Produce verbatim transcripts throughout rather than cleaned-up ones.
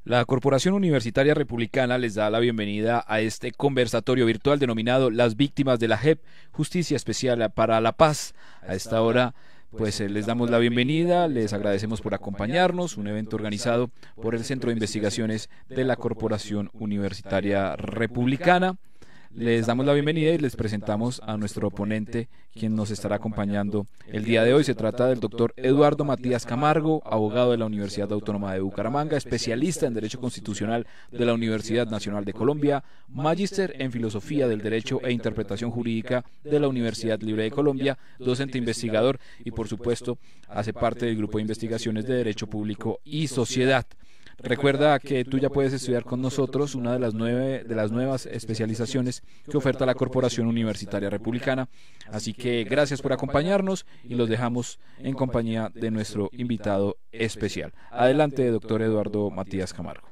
La Corporación Universitaria Republicana les da la bienvenida a este conversatorio virtual denominado Las Víctimas de la J E P, Justicia Especial para la Paz. A esta hora, pues eh, les damos la bienvenida, les agradecemos por acompañarnos, un evento organizado por el Centro de Investigaciones de la Corporación Universitaria Republicana. Les damos la bienvenida y les presentamos a nuestro ponente, quien nos estará acompañando el día de hoy. Se trata del doctor Eduardo Matías Camargo, abogado de la Universidad Autónoma de Bucaramanga, especialista en Derecho Constitucional de la Universidad Nacional de Colombia, magíster en Filosofía del Derecho e Interpretación Jurídica de la Universidad Libre de Colombia, docente investigador y, por supuesto, hace parte del Grupo de Investigaciones de Derecho Público y Sociedad. Recuerda que tú ya puedes estudiar con nosotros una de las nueve de las nuevas especializaciones que oferta la Corporación Universitaria Republicana. Así que gracias por acompañarnos y los dejamos en compañía de nuestro invitado especial. Adelante, doctor Eduardo Matías Camargo.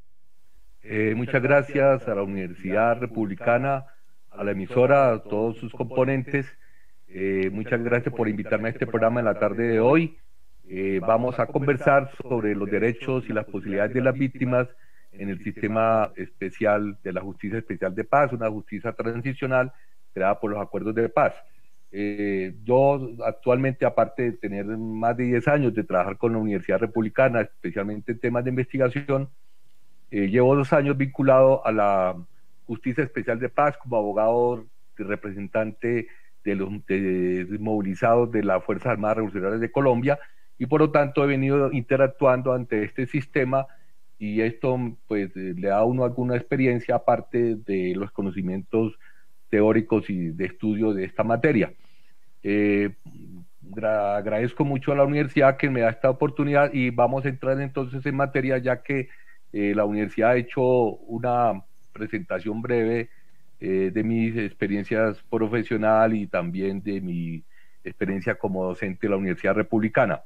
Eh, muchas gracias a la Universidad Republicana, a la emisora, a todos sus componentes. Eh, muchas gracias por invitarme a este programa en la tarde de hoy. Eh, vamos a conversar sobre los derechos y las posibilidades de las víctimas en el sistema especial de la Justicia Especial de Paz, una justicia transicional creada por los acuerdos de paz. Eh, yo actualmente, aparte de tener más de diez años de trabajar con la Universidad Republicana, especialmente en temas de investigación, eh, llevo dos años vinculado a la Justicia Especial de Paz como abogado y representante de los de, de movilizados de las Fuerzas Armadas Revolucionarias de Colombia, y por lo tanto he venido interactuando ante este sistema, y esto pues le da a uno alguna experiencia aparte de los conocimientos teóricos y de estudio de esta materia. Eh, agradezco mucho a la universidad que me da esta oportunidad y vamos a entrar entonces en materia, ya que eh, la universidad ha hecho una presentación breve eh, de mis experiencias profesional y también de mi experiencia como docente de la Universidad Republicana.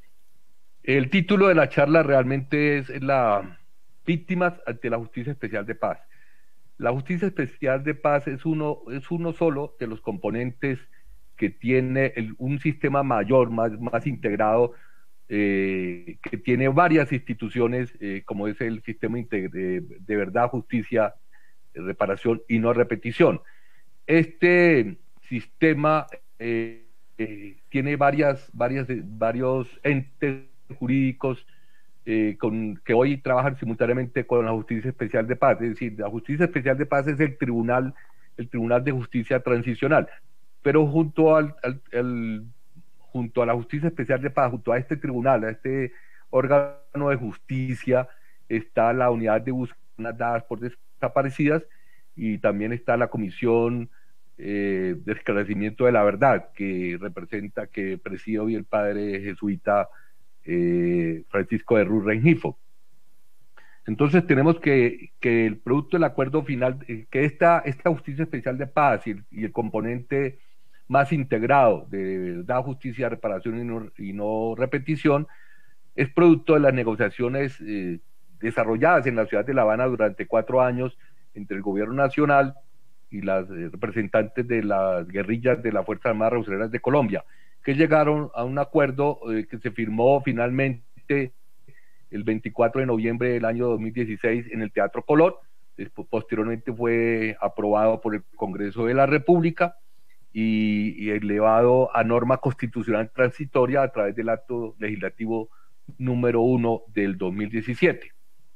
El título de la charla realmente es la Víctimas ante la Justicia Especial de Paz. La Justicia Especial de Paz es uno, es uno solo de los componentes que tiene el, un sistema mayor, más, más integrado, eh, que tiene varias instituciones, eh, como es el sistema de, de verdad, justicia, reparación y no repetición. Este sistema eh, eh, tiene varias, varias, varios entes jurídicos eh, con, que hoy trabajan simultáneamente con la Justicia Especial de Paz. Es decir, la Justicia Especial de Paz es el tribunal, el Tribunal de Justicia Transicional, pero junto, al, al, al, junto a la Justicia Especial de Paz, junto a este tribunal, a este órgano de justicia, está la Unidad de Búsquedas Dadas por Desaparecidas, y también está la Comisión eh, de Esclarecimiento de la Verdad, que representa, que preside hoy el padre jesuita Eh, Francisco de Ruz Rengifo. Entonces tenemos que, que el producto del acuerdo final, eh, que esta, esta Justicia Especial de Paz y el, y el componente más integrado de verdad, justicia, reparación y no, y no repetición, es producto de las negociaciones eh, desarrolladas en la ciudad de La Habana durante cuatro años entre el gobierno nacional y las eh, representantes de las guerrillas de la Fuerza Armada Revolucionaria de Colombia, que llegaron a un acuerdo eh, que se firmó finalmente el veinticuatro de noviembre del año dos mil dieciséis en el Teatro Colón. Después, posteriormente fue aprobado por el Congreso de la República y, y elevado a norma constitucional transitoria a través del acto legislativo número uno del dos mil diecisiete.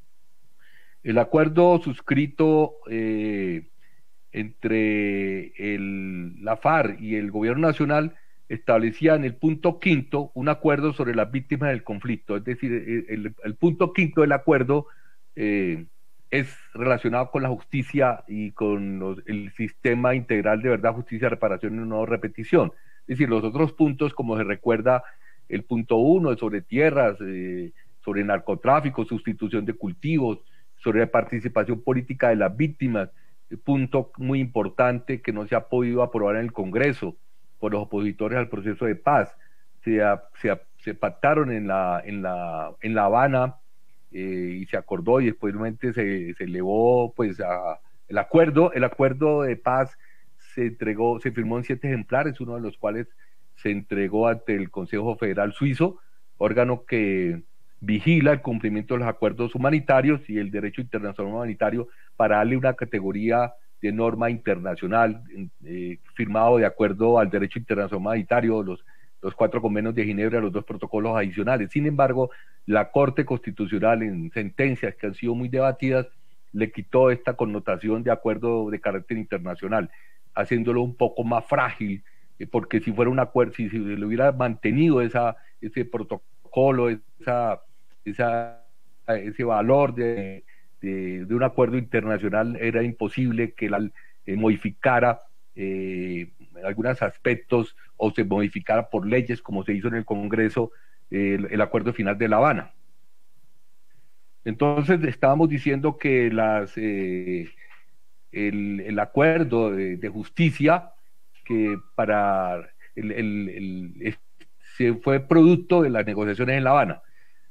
El acuerdo suscrito eh, entre el, la FARC y el gobierno nacional establecía en el punto quinto un acuerdo sobre las víctimas del conflicto. Es decir, el, el punto quinto del acuerdo eh, es relacionado con la justicia y con los, el sistema integral de verdad, justicia, reparación y no repetición. Es decir, los otros puntos, como se recuerda, el punto uno es sobre tierras, eh, sobre narcotráfico, sustitución de cultivos, sobre participación política de las víctimas, punto muy importante que no se ha podido aprobar en el Congreso por los opositores al proceso de paz. Se, se, se pactaron en la, en la, en la Habana eh, y se acordó, y después se, se elevó pues a, el acuerdo, el acuerdo de paz se entregó, se firmó en siete ejemplares, uno de los cuales se entregó ante el Consejo Federal Suizo, órgano que vigila el cumplimiento de los acuerdos humanitarios y el derecho internacional humanitario para darle una categoría de norma internacional, eh, firmado de acuerdo al derecho internacional humanitario, los, los cuatro convenios de Ginebra, los dos protocolos adicionales. Sin embargo, la Corte Constitucional, en sentencias que han sido muy debatidas, le quitó esta connotación de acuerdo de carácter internacional, haciéndolo un poco más frágil, eh, porque si fuera un acuerdo, si, si le hubiera mantenido esa, ese protocolo, esa, esa, ese valor de, de, de un acuerdo internacional, era imposible que la eh, modificara eh, algunos aspectos o se modificara por leyes, como se hizo en el Congreso, eh, el, el acuerdo final de La Habana. Entonces estábamos diciendo que las, eh, el, el acuerdo de, de justicia que para el, el, el, se fue producto de las negociaciones en La Habana.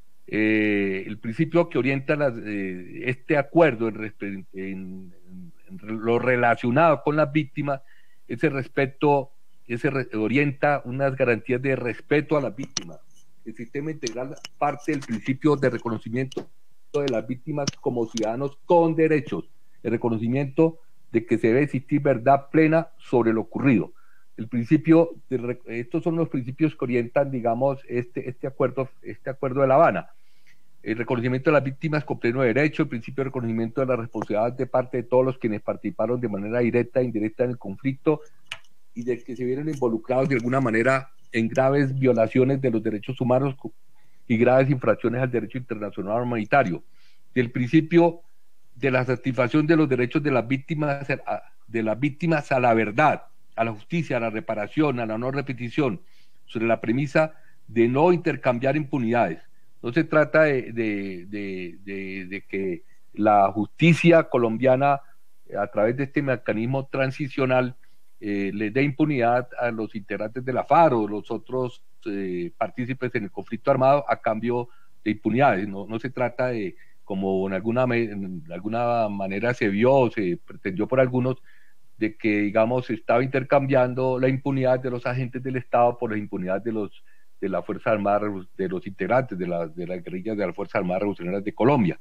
Eh, el principio que orienta las, eh, este acuerdo en, en, en lo relacionado con las víctimas, ese respeto, ese re, orienta unas garantías de respeto a las víctimas. El sistema integral parte del principio de reconocimiento de las víctimas como ciudadanos con derechos, el reconocimiento de que se debe existir verdad plena sobre lo ocurrido. El principio, de, estos son los principios que orientan, digamos, este, este, acuerdo, este acuerdo de La Habana. El reconocimiento de las víctimas con pleno derecho, el principio de reconocimiento de la responsabilidad de parte de todos los quienes participaron de manera directa e indirecta en el conflicto y de que se vieron involucrados de alguna manera en graves violaciones de los derechos humanos y graves infracciones al derecho internacional humanitario, del principio de la satisfacción de los derechos de las víctimas, de las víctimas a la verdad, a la justicia, a la reparación, a la no repetición, sobre la premisa de no intercambiar impunidades. No se trata de, de, de, de, de que la justicia colombiana, a través de este mecanismo transicional, eh, le dé impunidad a los integrantes de la FARC o los otros eh, partícipes en el conflicto armado a cambio de impunidades. No, no se trata de, como en alguna, en alguna manera se vio o se pretendió por algunos, de que, digamos, se estaba intercambiando la impunidad de los agentes del Estado por la impunidad de los de la Fuerza Armada, de los integrantes de las de las guerrillas de la Fuerza Armada Revolucionaria de Colombia.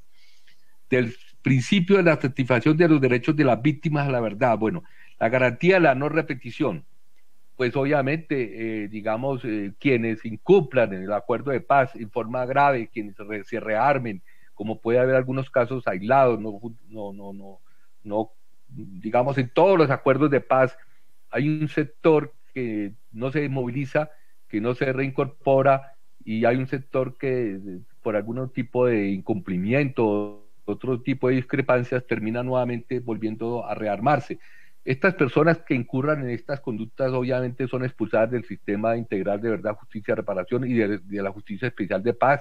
Del principio de la satisfacción de los derechos de las víctimas a la verdad. Bueno, la garantía de la no repetición. Pues obviamente, eh, digamos, eh, quienes incumplan el acuerdo de paz en forma grave, quienes re, se rearmen, como puede haber algunos casos aislados, no, no, no, no, no, digamos, en todos los acuerdos de paz hay un sector que no se moviliza, que no se reincorpora, y hay un sector que por algún tipo de incumplimiento, otro tipo de discrepancias, termina nuevamente volviendo a rearmarse. Estas personas que incurran en estas conductas obviamente son expulsadas del sistema integral de verdad, justicia, reparación y de, de la justicia especial de paz,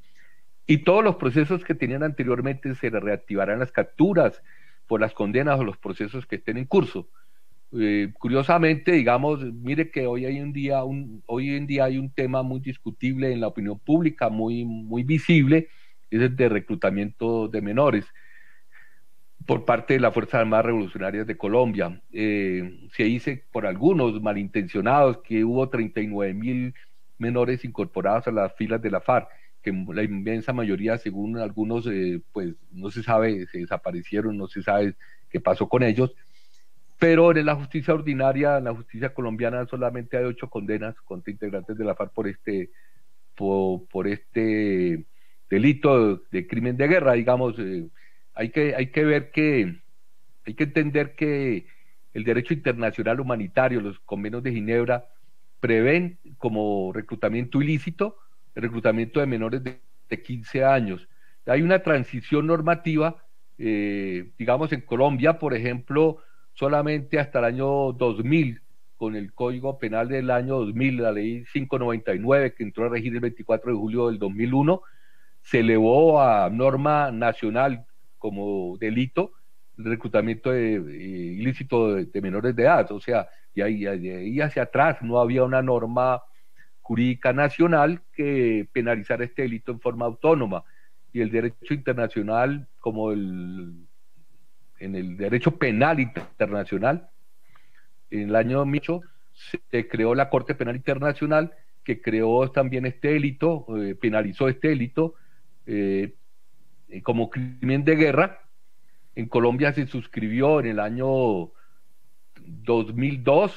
y todos los procesos que tenían anteriormente se reactivarán, las capturas por las condenas o los procesos que estén en curso. Eh, curiosamente, digamos, mire que hoy hay un día, un, hoy en día hay un tema muy discutible en la opinión pública, muy, muy visible, es el de reclutamiento de menores por parte de las Fuerzas Armadas Revolucionarias de Colombia. Eh, se dice por algunos malintencionados que hubo treinta y nueve mil menores incorporados a las filas de la FARC, que la inmensa mayoría, según algunos, eh, pues no se sabe, se desaparecieron, no se sabe qué pasó con ellos. Pero en la justicia ordinaria, en la justicia colombiana, solamente hay ocho condenas contra integrantes de la FARC por este, por, por este delito de, de crimen de guerra, digamos. Eh, hay que, hay que ver que, hay que entender que el derecho internacional humanitario, los convenios de Ginebra, prevén como reclutamiento ilícito el reclutamiento de menores de, de quince años. Hay una transición normativa, eh, digamos en Colombia, por ejemplo, solamente hasta el año dos mil, con el Código Penal del año dos mil, la ley quinientos noventa y nueve, que entró a regir el veinticuatro de julio del dos mil uno, se elevó a norma nacional como delito el reclutamiento de, eh, ilícito de, de menores de edad. O sea, de ahí, de ahí hacia atrás no había una norma jurídica nacional que penalizara este delito en forma autónoma, y el derecho internacional, como el en el derecho penal internacional, en el año dos mil ocho se creó la Corte Penal Internacional, que creó también este delito, eh, penalizó este delito, eh, como crimen de guerra. En Colombia se suscribió en el año dos mil dos,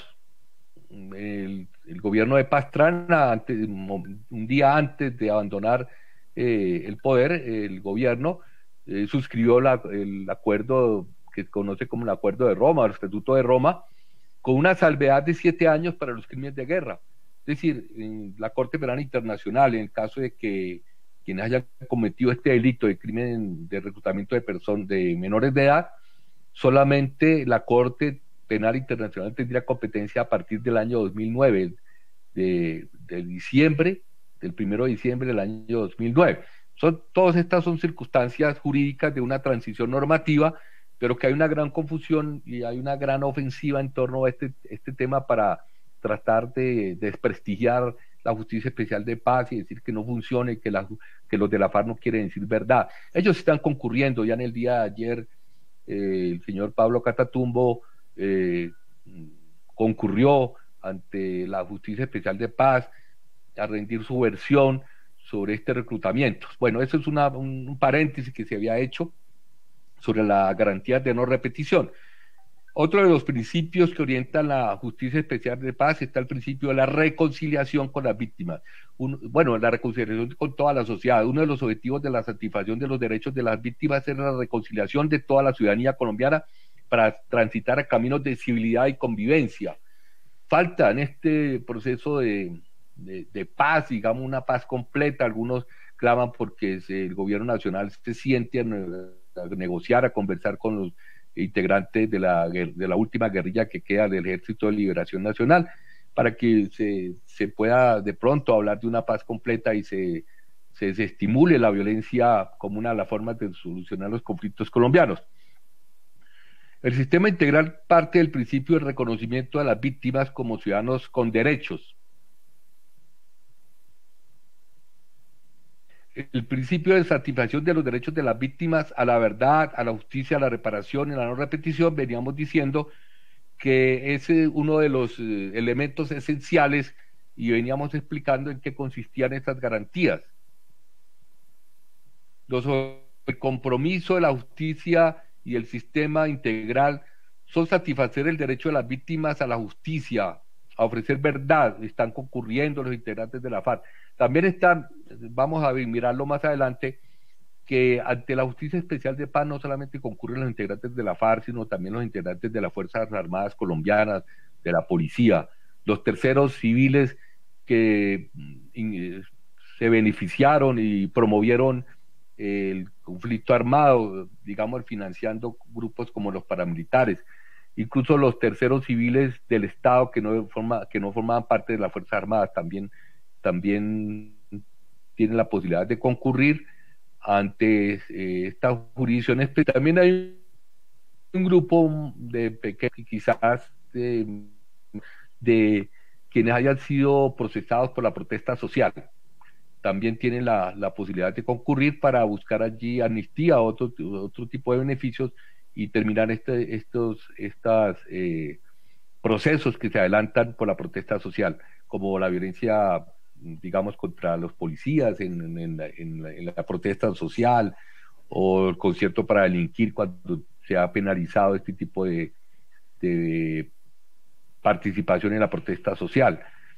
el, el gobierno de Pastrana, antes, un día antes de abandonar eh, el poder, el gobierno eh, suscribió la, el acuerdo que se conoce como el Acuerdo de Roma, el Estatuto de Roma, con una salvedad de siete años para los crímenes de guerra. Es decir, en la Corte Penal Internacional, en el caso de que quienes hayan cometido este delito de crimen de reclutamiento de personas, de menores de edad, solamente la Corte Penal Internacional tendría competencia a partir del año dos mil nueve, de, de diciembre, del primero de diciembre del año dos mil nueve. Son, todas estas son circunstancias jurídicas de una transición normativa, pero que hay una gran confusión y hay una gran ofensiva en torno a este, este tema para tratar de, de desprestigiar la Justicia Especial de Paz y decir que no funcione, que, la, que los de la FARC no quieren decir verdad. Ellos están concurriendo. Ya en el día de ayer eh, el señor Pablo Catatumbo eh, concurrió ante la Justicia Especial de Paz a rendir su versión sobre este reclutamiento. Bueno, eso es una, un, un paréntesis que se había hecho sobre la garantía de no repetición. Otro de los principios que orientan la Justicia Especial de Paz está el principio de la reconciliación con las víctimas. Un, bueno, la reconciliación con toda la sociedad. Uno de los objetivos de la satisfacción de los derechos de las víctimas es la reconciliación de toda la ciudadanía colombiana para transitar a caminos de civilidad y convivencia. Falta en este proceso de, de, de paz, digamos, una paz completa. Algunos claman porque se, el gobierno nacional se siente a, a negociar, a conversar con los integrantes de la, de la última guerrilla que queda del Ejército de Liberación Nacional, para que se, se pueda de pronto hablar de una paz completa y se, se, se estimule la violencia como una de las formas de solucionar los conflictos colombianos. El sistema integral parte del principio del reconocimiento de las víctimas como ciudadanos con derechos. El principio de satisfacción de los derechos de las víctimas a la verdad, a la justicia, a la reparación y a la no repetición, veníamos diciendo que es uno de los eh, elementos esenciales y veníamos explicando en qué consistían estas garantías. Los, el compromiso de la justicia y el sistema integral son satisfacer el derecho de las víctimas a la justicia, a ofrecer verdad. Están concurriendo los integrantes de la FARC. También están, vamos a mirarlo más adelante, que ante la Justicia Especial de Paz no solamente concurren los integrantes de la FARC, sino también los integrantes de las Fuerzas Armadas colombianas, de la policía, los terceros civiles que in, se beneficiaron y promovieron el conflicto armado, digamos, financiando grupos como los paramilitares, incluso los terceros civiles del Estado que no, forma, que no formaban parte de las Fuerzas Armadas también, también tienen la posibilidad de concurrir ante eh, estas jurisdicciones. Pero también hay un grupo de pequeños, quizás de, de quienes hayan sido procesados por la protesta social. También tienen la, la posibilidad de concurrir para buscar allí amnistía o otro, otro tipo de beneficios y terminar este, estos estas, eh, procesos que se adelantan por la protesta social, como la violencia, digamos, contra los policías en, en, en, la, en, la, en la protesta social, o el concierto para delinquir cuando se ha penalizado este tipo de, de participación en la protesta social.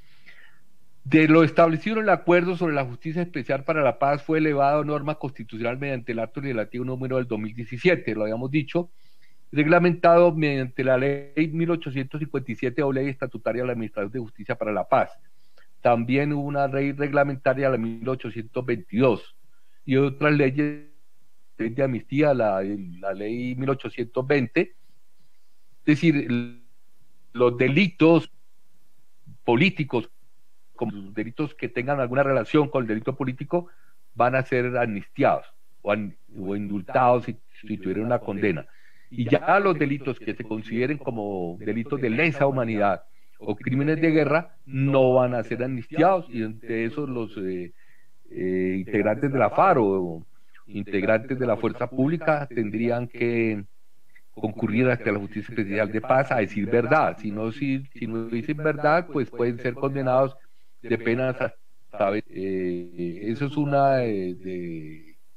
De lo establecido en el acuerdo sobre la Justicia Especial para la Paz fue elevado a norma constitucional mediante el acto legislativo número del dos mil diecisiete, lo habíamos dicho, reglamentado mediante la ley mil ochocientos cincuenta y siete o ley estatutaria de la Administración de Justicia para la Paz. También hubo una ley reglamentaria, la mil ochocientos veintidós, y otras leyes de amnistía, la, la ley mil ochocientos veinte, es decir, los delitos políticos, como delitos que tengan alguna relación con el delito político, van a ser amnistiados o, an, o indultados si, si tuvieran una condena. Y ya los delitos que se consideren como delitos de lesa humanidad o crímenes de guerra no van a ser amnistiados, y entre esos los eh, eh, integrantes de la FARC o integrantes de la fuerza pública tendrían que concurrir hasta la Justicia Especial de Paz a decir verdad. Si no, si, si no dicen verdad, pues pueden ser condenados de penas hasta eh, eso es una de, de,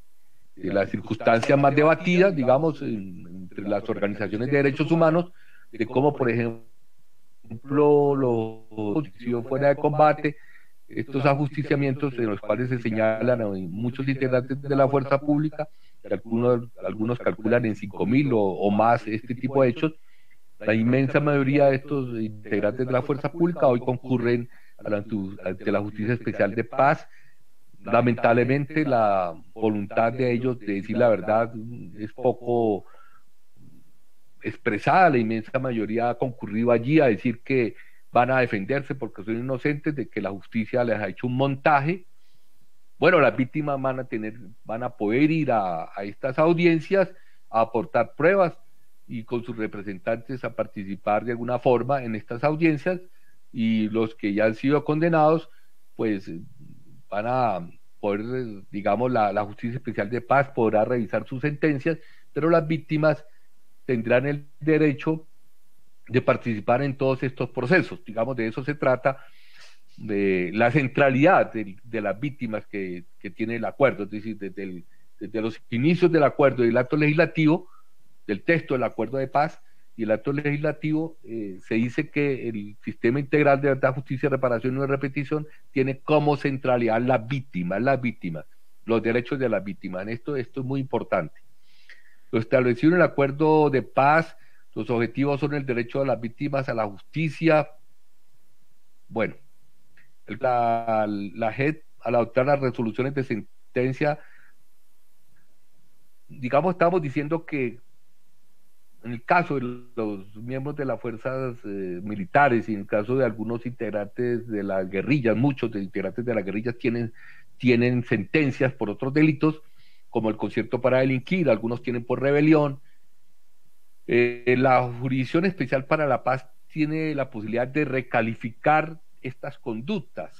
de las circunstancias más debatidas, digamos, en, entre las organizaciones de derechos humanos, de cómo, por ejemplo, los fuera de combate, estos ajusticiamientos en los cuales se señalan a muchos integrantes de la fuerza pública, que algunos, algunos calculan en cinco mil o, o más este tipo de hechos. La inmensa mayoría de estos integrantes de la fuerza pública hoy concurren ante la Justicia Especial de Paz. Lamentablemente la voluntad de ellos de decir la verdad es poco expresada. La inmensa mayoría ha concurrido allí a decir que van a defenderse porque son inocentes, de que la justicia les ha hecho un montaje. Bueno, las víctimas van a tener, van a poder ir a, a estas audiencias a aportar pruebas y con sus representantes a participar de alguna forma en estas audiencias, y los que ya han sido condenados pues van a poder, digamos, la, la Justicia Especial de Paz podrá revisar sus sentencias, pero las víctimas tendrán el derecho de participar en todos estos procesos. Digamos, de eso se trata, de la centralidad de, de las víctimas que, que tiene el acuerdo, es decir, desde, el, desde los inicios del acuerdo y el acto legislativo, del texto del acuerdo de paz y el acto legislativo, eh, se dice que el sistema integral de verdad, justicia, reparación y no repetición tiene como centralidad las víctimas, las víctimas, los derechos de las víctimas. En esto, esto es muy importante. Lo establecido en el acuerdo de paz, los objetivos son el derecho de las víctimas a la justicia. Bueno, la, la J E P, al adoptar las resoluciones de sentencia, digamos, estamos diciendo que en el caso de los miembros de las fuerzas eh, militares y en el caso de algunos integrantes de las guerrillas, muchos de integrantes de las guerrillas tienen, tienen sentencias por otros delitos, como el concierto para delinquir, algunos tienen por rebelión. Eh, la Jurisdicción Especial para la Paz tiene la posibilidad de recalificar estas conductas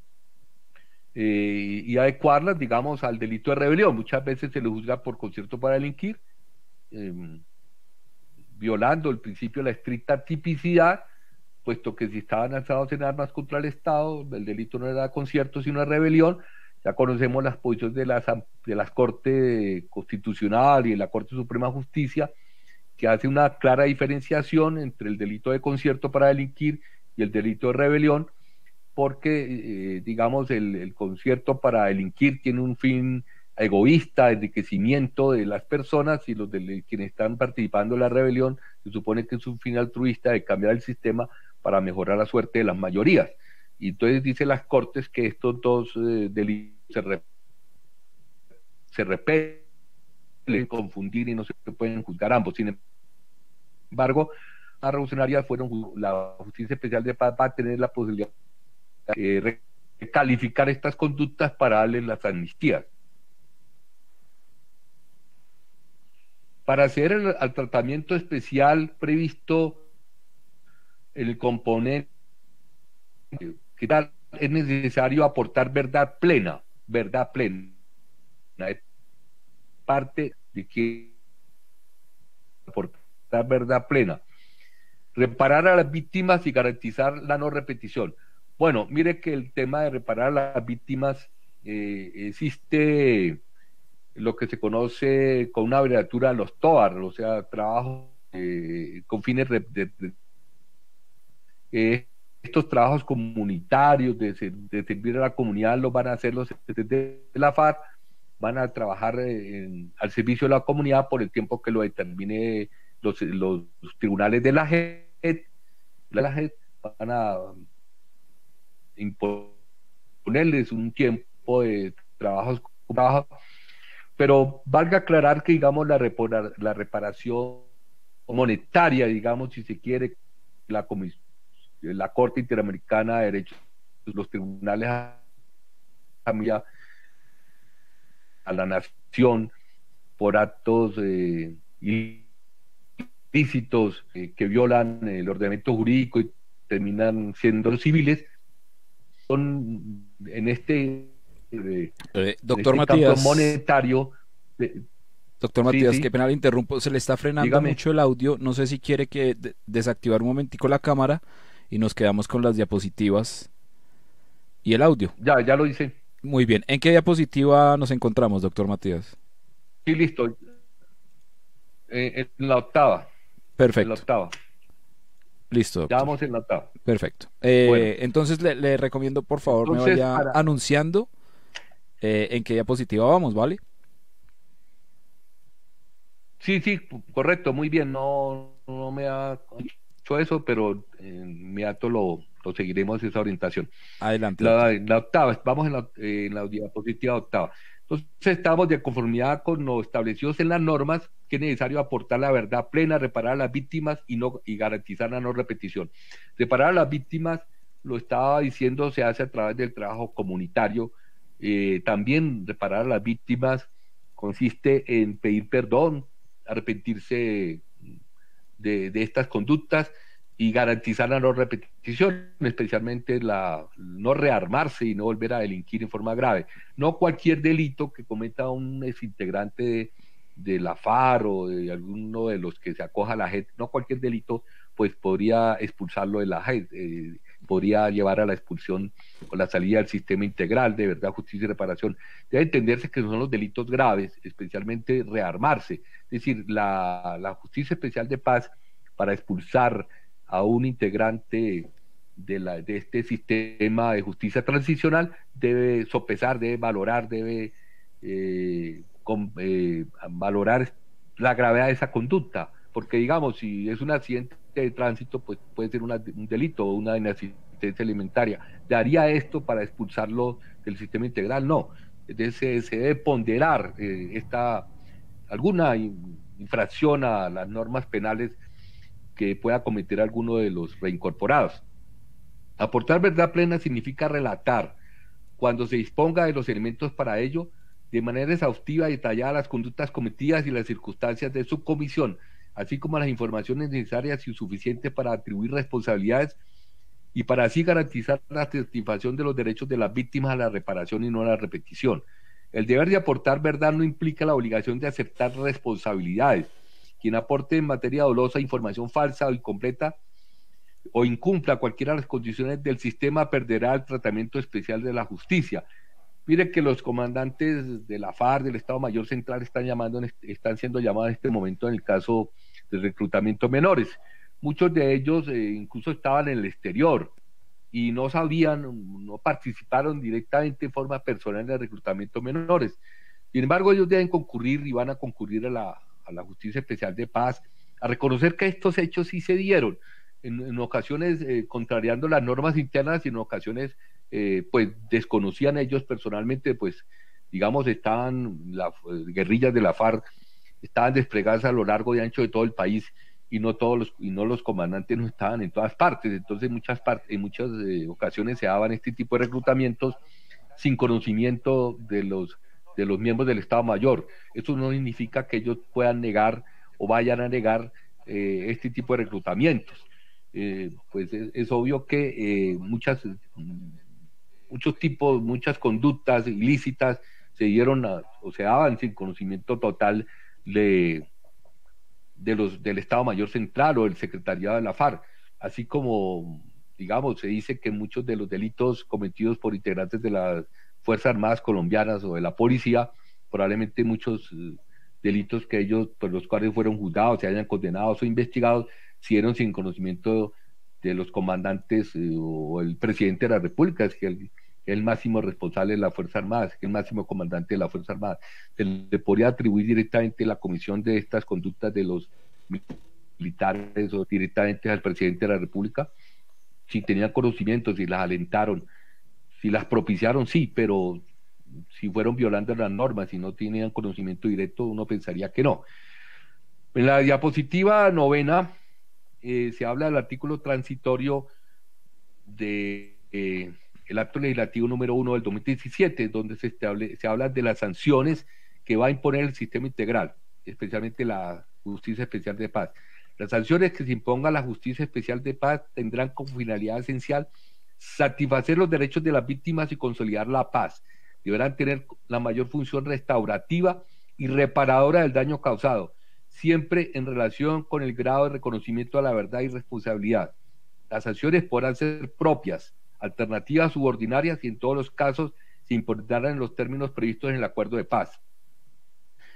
eh, y adecuarlas, digamos, al delito de rebelión. Muchas veces se le juzga por concierto para delinquir, eh, violando el principio de la estricta tipicidad, puesto que si estaban alzados en armas contra el Estado, el delito no era concierto sino rebelión. Ya conocemos las posiciones de las, de las Cortes Constitucional y de la Corte Suprema de Justicia, que hace una clara diferenciación entre el delito de concierto para delinquir y el delito de rebelión, porque, eh, digamos, el, el concierto para delinquir tiene un fin egoísta, enriquecimiento de las personas, y los de quienes están participando en la rebelión se supone que es un fin altruista de cambiar el sistema para mejorar la suerte de las mayorías. Y entonces dice las Cortes que estos dos eh, delitos se, re, se repelen, confundir y no se pueden juzgar ambos. Sin embargo, las revolucionarias fueron, la Justicia Especial de Paz va a tener la posibilidad de eh, calificar estas conductas para darles las amnistías. Para hacer el, el tratamiento especial previsto el componente que tal, es necesario aportar verdad plena, verdad plena, es parte de que aportar verdad plena, reparar a las víctimas y garantizar la no repetición. Bueno, mire que el tema de reparar a las víctimas, eh, existe lo que se conoce con una abreviatura, los T O A R, o sea, trabajos eh, con fines de, de, de eh, estos trabajos comunitarios de, de servir a la comunidad los van a hacer los de la FARC, van a trabajar en, al servicio de la comunidad por el tiempo que lo determine los, los, los tribunales de la J E P. La J E P van a imponerles un tiempo de trabajos, trabajo, pero valga aclarar que, digamos, la, repara, la reparación monetaria, digamos, si se quiere, la comisión, la Corte Interamericana de Derechos, los tribunales a, a la nación por actos eh, ilícitos eh, que violan el ordenamiento jurídico y terminan siendo civiles, son en este, eh, eh, doctor en este Matías, campo monetario. Eh, Doctor Matías, sí, sí. Qué pena le interrumpo, se le está frenando Dígame. mucho el audio, no sé si quiere que de desactivar un momentico la cámara y nos quedamos con las diapositivas y el audio. Ya, ya lo hice. Muy bien, ¿en qué diapositiva nos encontramos, doctor Matías? Sí, listo. Eh, en la octava. En la Perfecto, octava. listo, Ya doctor. vamos en la octava. Perfecto. Bueno, Eh, entonces le, le recomiendo por favor me entonces, vaya para... anunciando eh, en qué diapositiva vamos, ¿vale? Sí, sí, correcto, muy bien. No, no me ha hecho eso, pero en inmediato lo, lo seguiremos esa orientación. Adelante, doctor. La, la octava, vamos en la, eh, en la diapositiva octava. Entonces, estamos de conformidad con lo establecido en las normas que es necesario aportar la verdad plena, reparar a las víctimas y, no, y garantizar la no repetición. Reparar a las víctimas, lo estaba diciendo, se hace a través del trabajo comunitario. Eh, también reparar a las víctimas consiste en pedir perdón, arrepentirse de, de estas conductas y garantizar la no repetición, especialmente la no rearmarse y no volver a delinquir en forma grave. No cualquier delito que cometa un exintegrante de, de la FARC o de alguno de los que se acoja a la J E P, no cualquier delito, pues podría expulsarlo de la J E P, eh, podría llevar a la expulsión o la salida del sistema integral de verdad, justicia y reparación. Debe entenderse que son los delitos graves, especialmente rearmarse, es decir, la, la Justicia Especial de Paz para expulsar a un integrante de, la, de este sistema de justicia transicional debe sopesar, debe valorar, debe eh, con, eh, valorar la gravedad de esa conducta, porque digamos, si es un accidente de tránsito, pues puede ser una, un delito o una inasistencia alimentaria. ¿Daría esto para expulsarlo del sistema integral? No. Entonces se, se debe ponderar eh, esta, alguna infracción a las normas penales que pueda cometer alguno de los reincorporados. Aportar verdad plena significa relatar, cuando se disponga de los elementos para ello, de manera exhaustiva y detallada las conductas cometidas y las circunstancias de su comisión, así como las informaciones necesarias y suficientes para atribuir responsabilidades y para así garantizar la satisfacción de los derechos de las víctimas a la reparación y no a la repetición. El deber de aportar verdad no implica la obligación de aceptar responsabilidades. Quien aporte en materia dolosa información falsa o incompleta o incumpla cualquiera de las condiciones del sistema perderá el tratamiento especial de la justicia. Mire que los comandantes de la FARC, del Estado Mayor Central, están, llamando, están siendo llamados en este momento en el caso de reclutamiento menores. Muchos de ellos eh, incluso estaban en el exterior y no sabían, no participaron directamente en forma personal en el reclutamiento menores. Sin embargo, ellos deben concurrir y van a concurrir a la, a la Justicia Especial de Paz a reconocer que estos hechos sí se dieron, en, en ocasiones eh, contrariando las normas internas y en ocasiones eh, pues desconocían ellos personalmente, pues digamos estaban las eh, guerrillas de la FARC, estaban desplegadas a lo largo y ancho de todo el país y no todos los, y no los comandantes no estaban en todas partes, entonces muchas partes, en muchas eh, ocasiones se daban este tipo de reclutamientos sin conocimiento de los, de los miembros del Estado Mayor. Eso no significa que ellos puedan negar o vayan a negar eh, este tipo de reclutamientos. Eh, pues es, es, obvio que eh, muchas, muchos tipos, muchas conductas ilícitas se dieron a, o se daban sin conocimiento total de, de los, del Estado Mayor Central o del Secretariado de la FARC, así como, digamos, se dice que muchos de los delitos cometidos por integrantes de las Fuerzas Armadas colombianas o de la policía, probablemente muchos eh, delitos que ellos, por los cuales fueron juzgados, se hayan condenados o investigados, se dieron sin conocimiento de los comandantes eh, o el presidente de la República, es que el, el máximo responsable de la Fuerza Armada, el máximo comandante de la Fuerza Armada. Se le podría atribuir directamente la comisión de estas conductas de los militares o directamente al presidente de la República, si tenían conocimiento, si las alentaron, si las propiciaron, sí, pero si fueron violando las normas, si no tenían conocimiento directo, uno pensaría que no. En la diapositiva novena eh, se habla del artículo transitorio de... Eh, el acto legislativo número uno del dos mil diecisiete, donde se, estable, se habla de las sanciones que va a imponer el sistema integral, especialmente la Justicia Especial de Paz. Las sanciones que se imponga a la Justicia Especial de Paz tendrán como finalidad esencial satisfacer los derechos de las víctimas y consolidar la paz. Deberán tener la mayor función restaurativa y reparadora del daño causado, siempre en relación con el grado de reconocimiento a la verdad y responsabilidad. Las sanciones podrán ser propias, alternativas subordinarias y en todos los casos se impondrán en los términos previstos en el acuerdo de paz.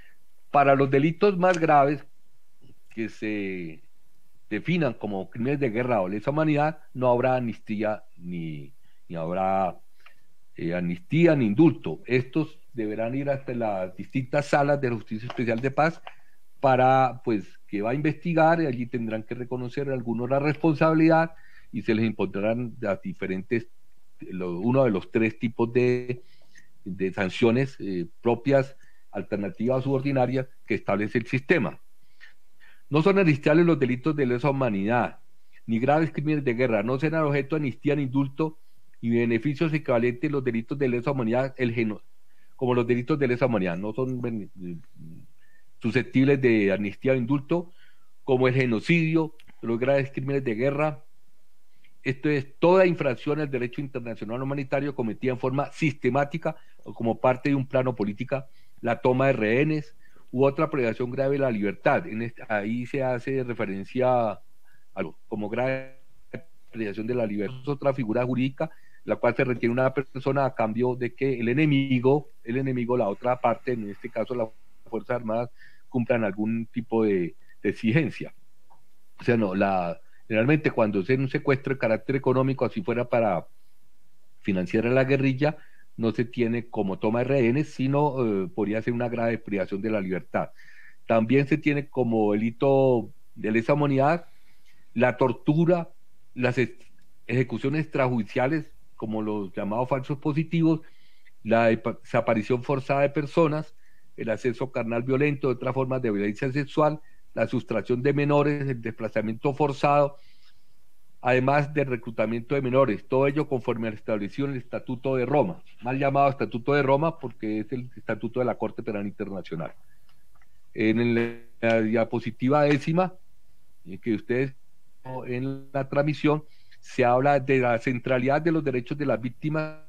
Para los delitos más graves que se definan como crímenes de guerra o lesa humanidad, no habrá amnistía ni, ni habrá eh, amnistía ni indulto. Estos deberán ir hasta las distintas salas de la Justicia Especial de Paz para, pues, que va a investigar, y allí tendrán que reconocer algunos la responsabilidad y se les impondrán las diferentes, lo, uno de los tres tipos de, de sanciones eh, propias, alternativas u ordinarias que establece el sistema. No son amnistiables los delitos de lesa humanidad, ni graves crímenes de guerra, no serán objeto de amnistía ni indulto, y beneficios equivalentes los delitos de lesa humanidad, el geno, como los delitos de lesa humanidad, no son susceptibles de amnistía o indulto, como el genocidio, los graves crímenes de guerra. Esto es toda infracción al derecho internacional humanitario cometida en forma sistemática o como parte de un plano político, la toma de rehenes u otra privación grave de la libertad. En este, ahí se hace referencia a lo, como grave privación de la libertad. Es otra figura jurídica, la cual se retiene una persona a cambio de que el enemigo, el enemigo, la otra parte, en este caso las Fuerzas Armadas, cumplan algún tipo de, de exigencia. O sea, no, la, generalmente cuando se un secuestro de carácter económico, así fuera para financiar a la guerrilla, no se tiene como toma de rehenes, sino eh, podría ser una grave privación de la libertad. También se tiene como delito de lesa humanidad la tortura, las ejecuciones extrajudiciales, como los llamados falsos positivos, la desaparición forzada de personas, el acceso carnal violento, otras formas de violencia sexual, la sustracción de menores, el desplazamiento forzado, además del reclutamiento de menores, todo ello conforme al establecido en el Estatuto de Roma, mal llamado Estatuto de Roma porque es el Estatuto de la Corte Penal Internacional. En la diapositiva décima, que ustedes en la transmisión, se habla de la centralidad de los derechos de las víctimas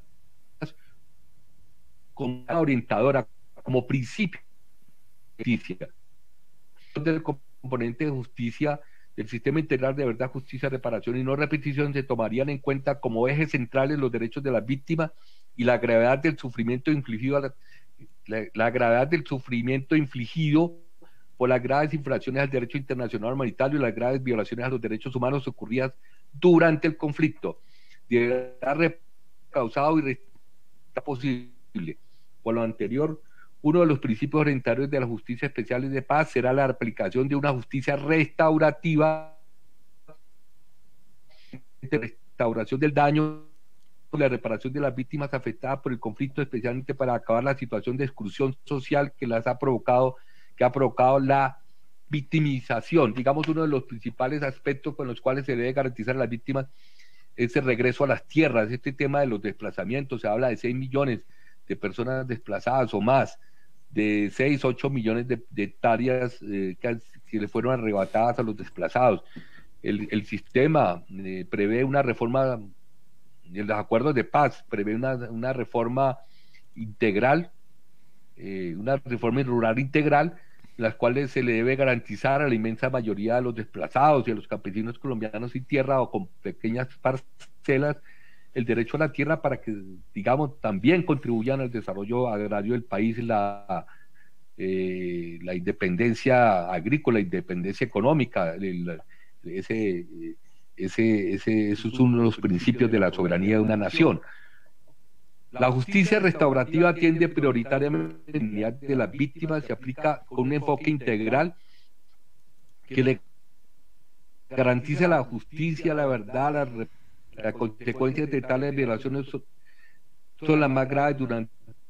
como una orientadora, como principio de justicia. Del componente de justicia del sistema integral de verdad, justicia, reparación y no repetición se tomarían en cuenta como ejes centrales los derechos de las víctimas y la gravedad del sufrimiento infligido a la, la, la gravedad del sufrimiento infligido por las graves infracciones al derecho internacional humanitario y las graves violaciones a los derechos humanos ocurridas durante el conflicto. Deberá haber causado y posible. Por lo anterior, uno de los principios orientadores de la justicia especial de paz será la aplicación de una justicia restaurativa, de restauración del daño, la reparación de las víctimas afectadas por el conflicto, especialmente para acabar la situación de exclusión social que las ha provocado, que ha provocado la victimización. Digamos, uno de los principales aspectos con los cuales se debe garantizar a las víctimas es el regreso a las tierras. Este tema de los desplazamientos, se habla de seis millones de personas desplazadas o más, de seis, ocho millones de, de hectáreas eh, que, que le fueron arrebatadas a los desplazados. El, el sistema eh, prevé una reforma, en los acuerdos de paz, prevé una, una reforma integral, eh, una reforma rural integral, en las cuales se le debe garantizar a la inmensa mayoría de los desplazados y a los campesinos colombianos sin tierra o con pequeñas parcelas el derecho a la tierra para que, digamos, también contribuyan al desarrollo agrario del país, la, eh, la independencia agrícola, independencia económica, el, ese, ese, ese, eso es uno de los principios de la soberanía de una nación. La justicia restaurativa atiende prioritariamente a la dignidad de las víctimas, se aplica con un enfoque integral que le garantiza la justicia, la verdad, la las consecuencias de tales violaciones son, son las más graves durante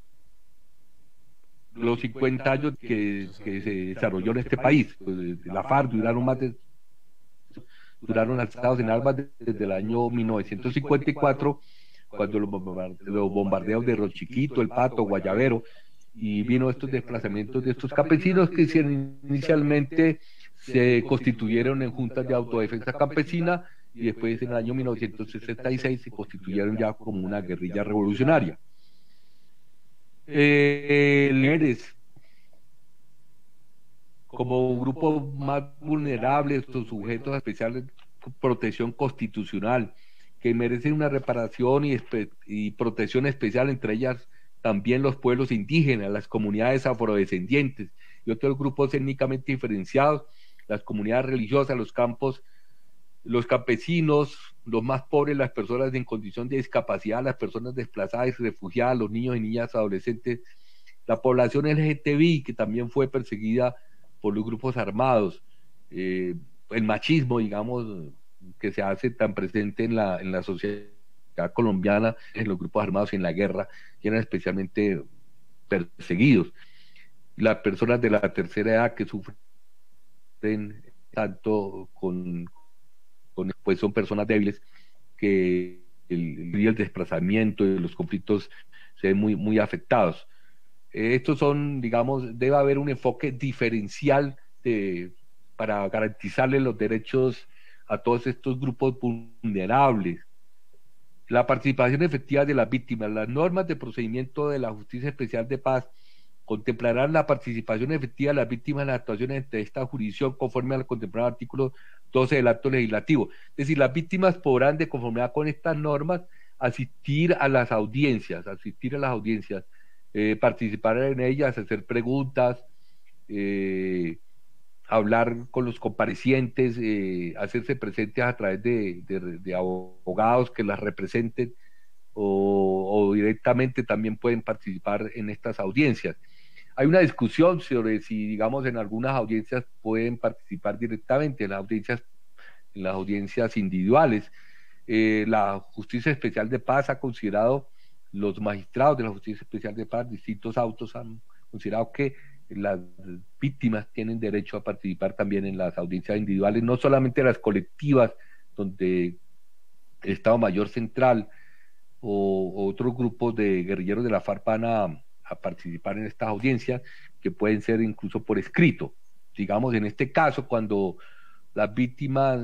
los cincuenta años que, que se desarrolló en este país. Pues, la FARC duraron más de duraron alzados en armas desde el año mil novecientos cincuenta y cuatro, cuando los bombardeos de Rochiquito, El Pato, Guayabero, y vino estos desplazamientos de estos campesinos que inicialmente se constituyeron en juntas de autodefensa campesina y después en el año mil novecientos sesenta y seis se constituyeron ya como una guerrilla revolucionaria. Eh, el ERES, como grupo más vulnerable, estos sujetos especiales de protección constitucional, que merecen una reparación y, y protección especial, entre ellas también los pueblos indígenas, las comunidades afrodescendientes, y otros grupos étnicamente diferenciados, las comunidades religiosas, los campos, los campesinos, los más pobres, las personas en condición de discapacidad, las personas desplazadas y refugiadas, los niños y niñas adolescentes, la población L G T B I, que también fue perseguida por los grupos armados, eh, el machismo, digamos, que se hace tan presente en la, en la sociedad colombiana, en los grupos armados y en la guerra, que eran especialmente perseguidos. Las personas de la tercera edad que sufren tanto con, con pues son personas débiles que el, el desplazamiento y los conflictos se ven muy, muy afectados. Estos son, digamos, debe haber un enfoque diferencial de, para garantizarle los derechos a todos estos grupos vulnerables. La participación efectiva de las víctimas. Las normas de procedimiento de la Justicia Especial de Paz contemplarán la participación efectiva de las víctimas en las actuaciones de esta jurisdicción conforme al contemplado artículo doce del acto legislativo. Es decir, las víctimas podrán, de conformidad con estas normas, asistir a las audiencias, asistir a las audiencias, eh, participar en ellas, hacer preguntas, eh, hablar con los comparecientes, eh, hacerse presentes a través de, de, de abogados que las representen, o, o directamente también pueden participar en estas audiencias. Hay una discusión sobre si, digamos, en algunas audiencias pueden participar directamente, en las audiencias, en las audiencias individuales. Eh, la Justicia Especial de Paz ha considerado, los magistrados de la Justicia Especial de Paz, distintos autos han considerado que las víctimas tienen derecho a participar también en las audiencias individuales, no solamente las colectivas, donde el Estado Mayor Central o, o otros grupos de guerrilleros de la FARC van a, a participar en estas audiencias, que pueden ser incluso por escrito. Digamos, en este caso, cuando las víctimas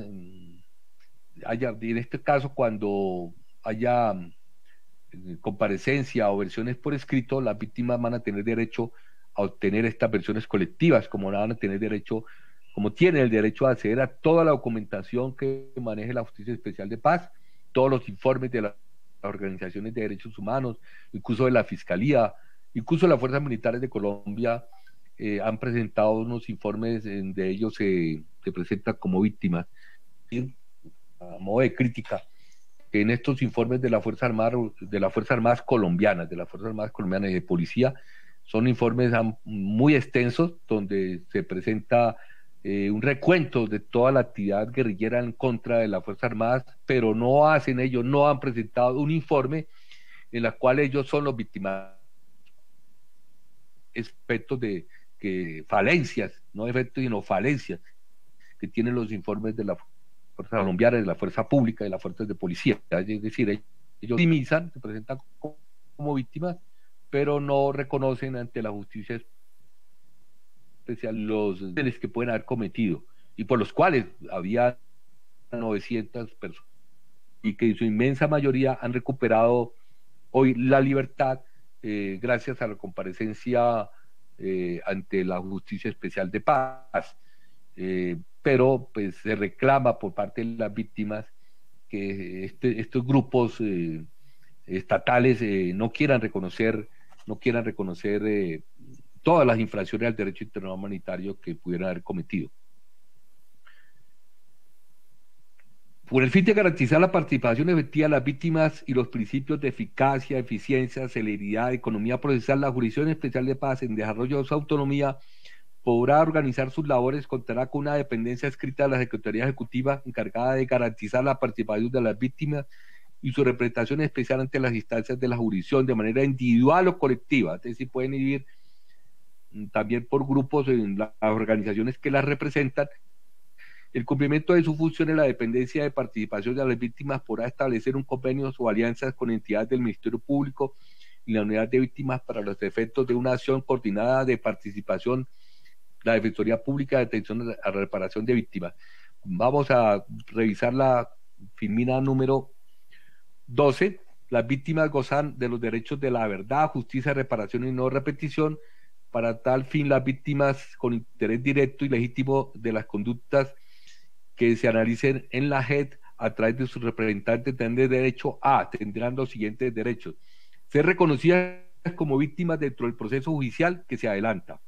haya, en este caso, cuando haya comparecencia o versiones por escrito, las víctimas van a tener derecho a obtener estas versiones colectivas, como van a tener derecho, como tienen el derecho a acceder a toda la documentación que maneje la Justicia Especial de Paz, todos los informes de las organizaciones de derechos humanos, incluso de la Fiscalía, incluso las Fuerzas Militares de Colombia eh, han presentado unos informes en de ellos se, se presentan como víctimas, y, a modo de crítica, que en estos informes de la Fuerza Armada, de las Fuerzas Armadas colombianas, de las Fuerzas Armadas colombianas y de policía, son informes muy extensos donde se presenta eh, un recuento de toda la actividad guerrillera en contra de las Fuerzas Armadas, pero no hacen ellos, no han presentado un informe en el cual ellos son los víctimas, efectos de que falencias, no efectos sino falencias que tienen los informes de la Fuerza Colombiana, de la Fuerza Pública, de las fuerzas de policía. Es decir, ellos victimizan, se presentan como víctimas, pero no reconocen ante la justicia especial los delitos que pueden haber cometido y por los cuales había novecientas personas y que en su inmensa mayoría han recuperado hoy la libertad eh, gracias a la comparecencia eh, ante la Justicia Especial de Paz. Eh, pero pues se reclama por parte de las víctimas que este, estos grupos eh, estatales eh, no quieran reconocer no quieran reconocer eh, todas las infracciones al derecho internacional humanitario que pudieran haber cometido. Por el fin de garantizar la participación efectiva de las víctimas y los principios de eficacia, eficiencia, celeridad, economía procesal, la Jurisdicción Especial de Paz, en desarrollo de su autonomía, podrá organizar sus labores, contará con una dependencia escrita de la Secretaría Ejecutiva encargada de garantizar la participación de las víctimas y su representación especial ante las instancias de la jurisdicción de manera individual o colectiva. Es decir, pueden ir también por grupos en las organizaciones que las representan. El cumplimiento de su función en la dependencia de participación de las víctimas podrá establecer un convenio o alianzas con entidades del Ministerio Público y la Unidad de Víctimas para los efectos de una acción coordinada de participación, la Defensoría Pública de Atención a la Reparación de Víctimas. Vamos a revisar la filmina número doce. Las víctimas gozan de los derechos de la verdad, justicia, reparación y no repetición. Para tal fin, las víctimas con interés directo y legítimo de las conductas que se analicen en la J E D a través de sus representantes tendrán derecho a, tendrán los siguientes derechos: ser reconocidas como víctimas dentro del proceso judicial que se adelanta,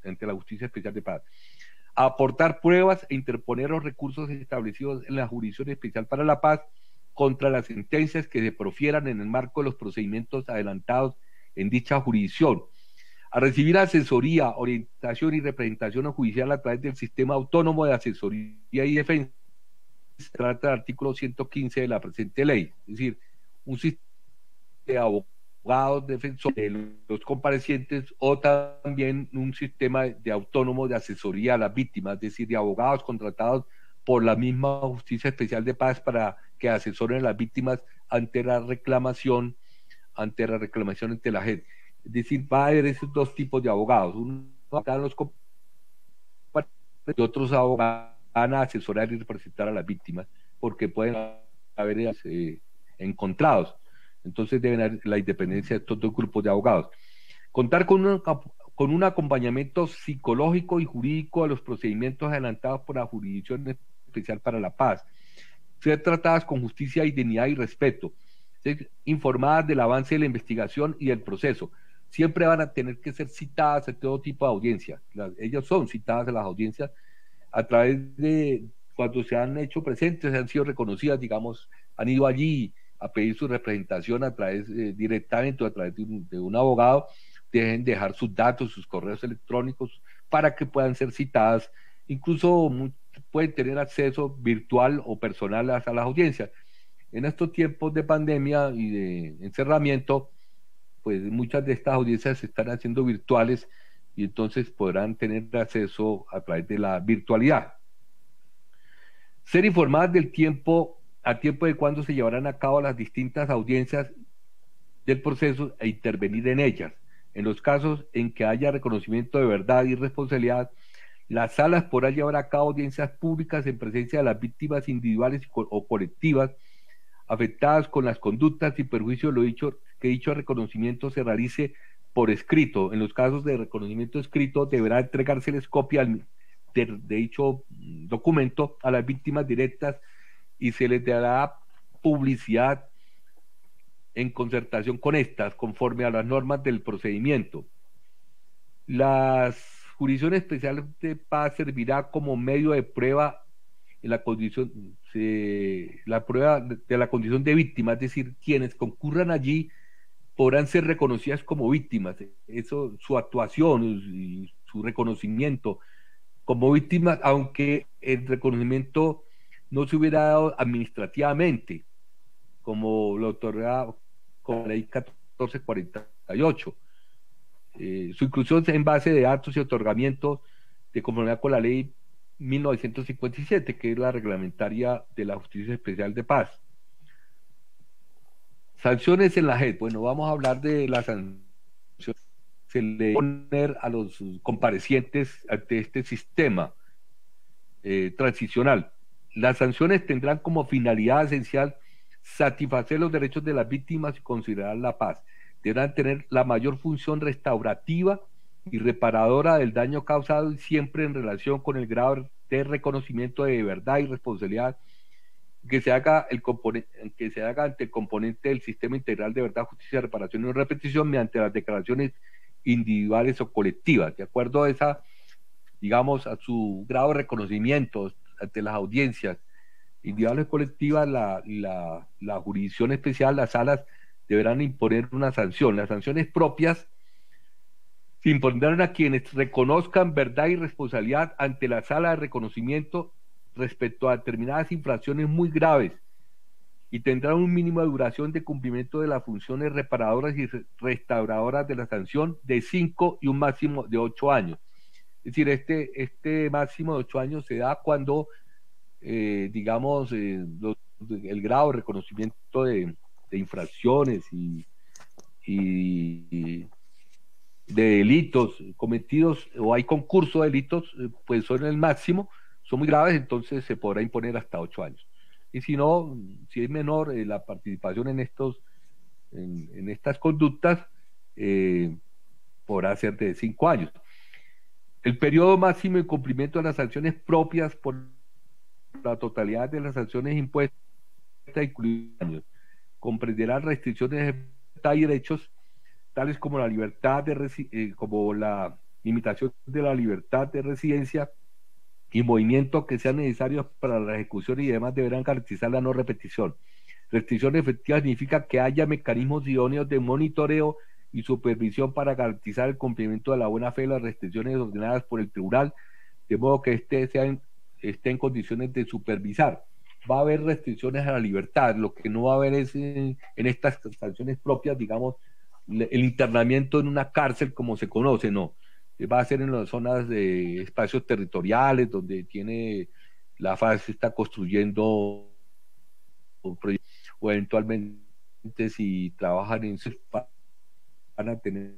ante la Justicia Especial de Paz. Aportar pruebas e interponer los recursos establecidos en la Jurisdicción Especial para la Paz contra las sentencias que se profieran en el marco de los procedimientos adelantados en dicha jurisdicción. A recibir asesoría, orientación y representación judicial a través del Sistema Autónomo de Asesoría y Defensa. Se trata del artículo ciento quince de la presente ley, es decir, un sistema de abogados defensores de los comparecientes o también un sistema de autónomo de asesoría a las víctimas, es decir, de abogados contratados por la misma Justicia Especial de Paz para que asesoren a las víctimas ante la reclamación, ante la reclamación ante la J E P. Es decir, va a haber esos dos tipos de abogados, unos van los comparecientes y otros abogados van a asesorar y representar a las víctimas, porque pueden haber eh, encontrados. Entonces deben haber la independencia de estos dos grupos de abogados. Contar con un, con un acompañamiento psicológico y jurídico a los procedimientos adelantados por la Jurisdicción Especial para la Paz. Ser tratadas con justicia y dignidad y respeto. Ser informadas del avance de la investigación y del proceso. Siempre van a tener que ser citadas a todo tipo de audiencia. Las, ellas son citadas a las audiencias a través de, cuando se han hecho presentes, han sido reconocidas, digamos, han ido allí a pedir su representación a través, eh, directamente o a través de un, de un abogado, deben dejar sus datos, sus correos electrónicos, para que puedan ser citadas, incluso muy, pueden tener acceso virtual o personal a, a las audiencias. En estos tiempos de pandemia y de encerramiento, pues muchas de estas audiencias se están haciendo virtuales, y entonces podrán tener acceso a través de la virtualidad. Ser informadas del tiempo, a tiempo de cuándo se llevarán a cabo las distintas audiencias del proceso e intervenir en ellas. En los casos en que haya reconocimiento de verdad y responsabilidad, las salas podrán llevar a cabo audiencias públicas en presencia de las víctimas individuales o colectivas afectadas con las conductas y perjuicios, lo dicho, que dicho reconocimiento se realice por escrito. En los casos de reconocimiento escrito deberá entregárseles copia de, de dicho documento a las víctimas directas y se les dará publicidad en concertación con estas, conforme a las normas del procedimiento. La Jurisdicción Especial de Paz servirá como medio de prueba en la condición, se, la prueba de, de la condición de víctima, es decir, quienes concurran allí podrán ser reconocidas como víctimas. Eso, su actuación y su reconocimiento como víctimas, aunque el reconocimiento no se hubiera dado administrativamente, como lo otorga con la ley catorce cuarenta y ocho. Eh, su inclusión en base de actos y otorgamientos de conformidad con la ley mil novecientos cincuenta y siete, que es la reglamentaria de la Justicia Especial de Paz. Sanciones en la J E P. Bueno, vamos a hablar de las sanciones que se le poner a los comparecientes ante este sistema eh, transicional. Las sanciones tendrán como finalidad esencial satisfacer los derechos de las víctimas y considerar la paz. Deberán tener la mayor función restaurativa y reparadora del daño causado, y siempre en relación con el grado de reconocimiento de verdad y responsabilidad que se haga, el componente, que se haga ante el componente del sistema integral de verdad, justicia, reparación y repetición mediante las declaraciones individuales o colectivas, de acuerdo a esa, digamos, a su grado de reconocimiento ante las audiencias individuales o colectivas. La, la, la jurisdicción especial, las salas, deberán imponer una sanción. Las sanciones propias se impondrán a quienes reconozcan verdad y responsabilidad ante la sala de reconocimiento respecto a determinadas infracciones muy graves, y tendrán un mínimo de duración de cumplimiento de las funciones reparadoras y restauradoras de la sanción de cinco y un máximo de ocho años. Es decir, este, este máximo de ocho años se da cuando, eh, digamos, eh, los, el grado de reconocimiento de, de infracciones y, y de delitos cometidos, o hay concurso de delitos, pues son el máximo, son muy graves, entonces se podrá imponer hasta ocho años. Y si no, si es menor eh, la participación en estos, en, en estas conductas, eh, podrá ser de cinco años. El periodo máximo de cumplimiento de las sanciones propias por la totalidad de las sanciones impuestas, incluidos años, comprenderá restricciones de libertad y derechos, tales como la libertad de eh, como la limitación de la libertad de residencia y movimientos que sean necesarios para la ejecución y demás deberán garantizar la no repetición. Restricción efectiva significa que haya mecanismos idóneos de monitoreo y supervisión para garantizar el cumplimiento de la buena fe de las restricciones ordenadas por el tribunal, de modo que éste sea en, esté en condiciones de supervisar. Va a haber restricciones a la libertad, lo que no va a haber es en, en estas sanciones propias, digamos, el internamiento en una cárcel como se conoce, no. Va a ser en las zonas de espacios territoriales donde tiene la F A S está construyendo un proyecto, o eventualmente si trabajan en van a tener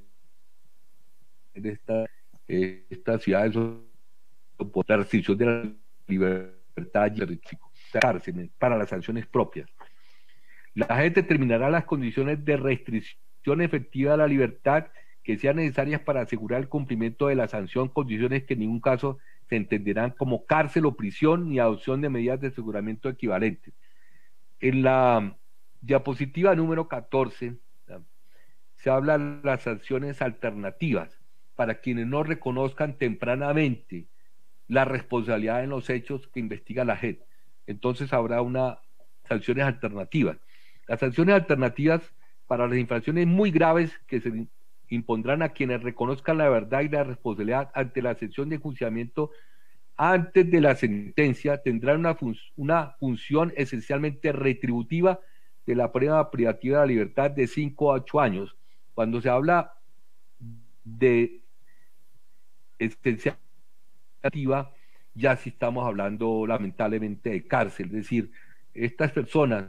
esta, eh, estas ciudades por la restricción de la libertad y cárcel para las sanciones propias. La gente determinará las condiciones de restricción efectiva de la libertad que sean necesarias para asegurar el cumplimiento de la sanción, condiciones que en ningún caso se entenderán como cárcel o prisión ni adopción de medidas de aseguramiento equivalentes. En la diapositiva número catorce se habla de las sanciones alternativas para quienes no reconozcan tempranamente la responsabilidad en los hechos que investiga la J E P. Entonces habrá unas sanciones alternativas. Las sanciones alternativas para las infracciones muy graves que se impondrán a quienes reconozcan la verdad y la responsabilidad ante la sesión de enjuiciamiento antes de la sentencia tendrán una, fun una función esencialmente retributiva de la prueba privativa de la libertad de cinco a ocho años. Cuando se habla de esencial ya sí estamos hablando lamentablemente de cárcel, es decir, estas personas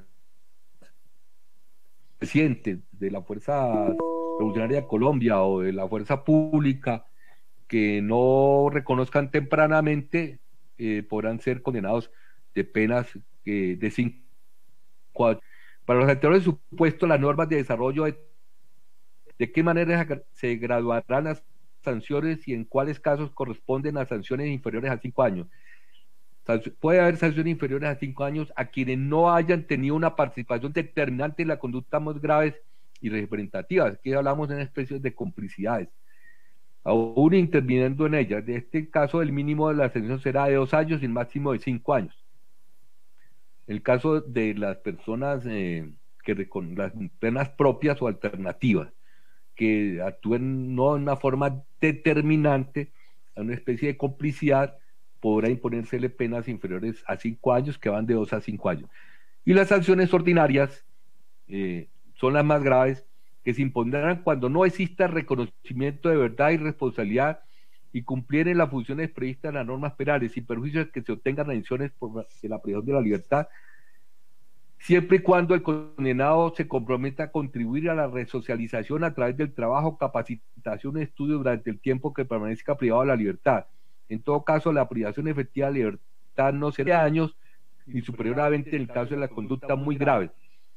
recientes de la Fuerza Revolucionaria de Colombia o de la Fuerza Pública que no reconozcan tempranamente eh, podrán ser condenados de penas eh, de cinco años. Para los anteriores supuestos, las normas de desarrollo de, de qué manera se graduarán las sanciones y en cuáles casos corresponden a sanciones inferiores a cinco años. Puede haber sanciones inferiores a cinco años a quienes no hayan tenido una participación determinante en la conducta más graves y representativas. Aquí hablamos de una especie de complicidades, aún interviniendo en ellas. En este caso, el mínimo de la sanción será de dos años y el máximo de cinco años. El caso de las personas eh, que con las penas propias o alternativas, que actúen no de una forma determinante, a una especie de complicidad, podrá imponérsele penas inferiores a cinco años, que van de dos a cinco años. Y las sanciones ordinarias eh, son las más graves, que se impondrán cuando no exista reconocimiento de verdad y responsabilidad y cumplieren las funciones previstas en las normas penales, sin perjuicio de que se obtengan sanciones por la privación de la libertad, siempre y cuando el condenado se comprometa a contribuir a la resocialización a través del trabajo, capacitación y estudio durante el tiempo que permanezca privado de la libertad. En todo caso, la privación efectiva de la libertad no será de años ni superior a veinte en el caso de la conducta muy grave.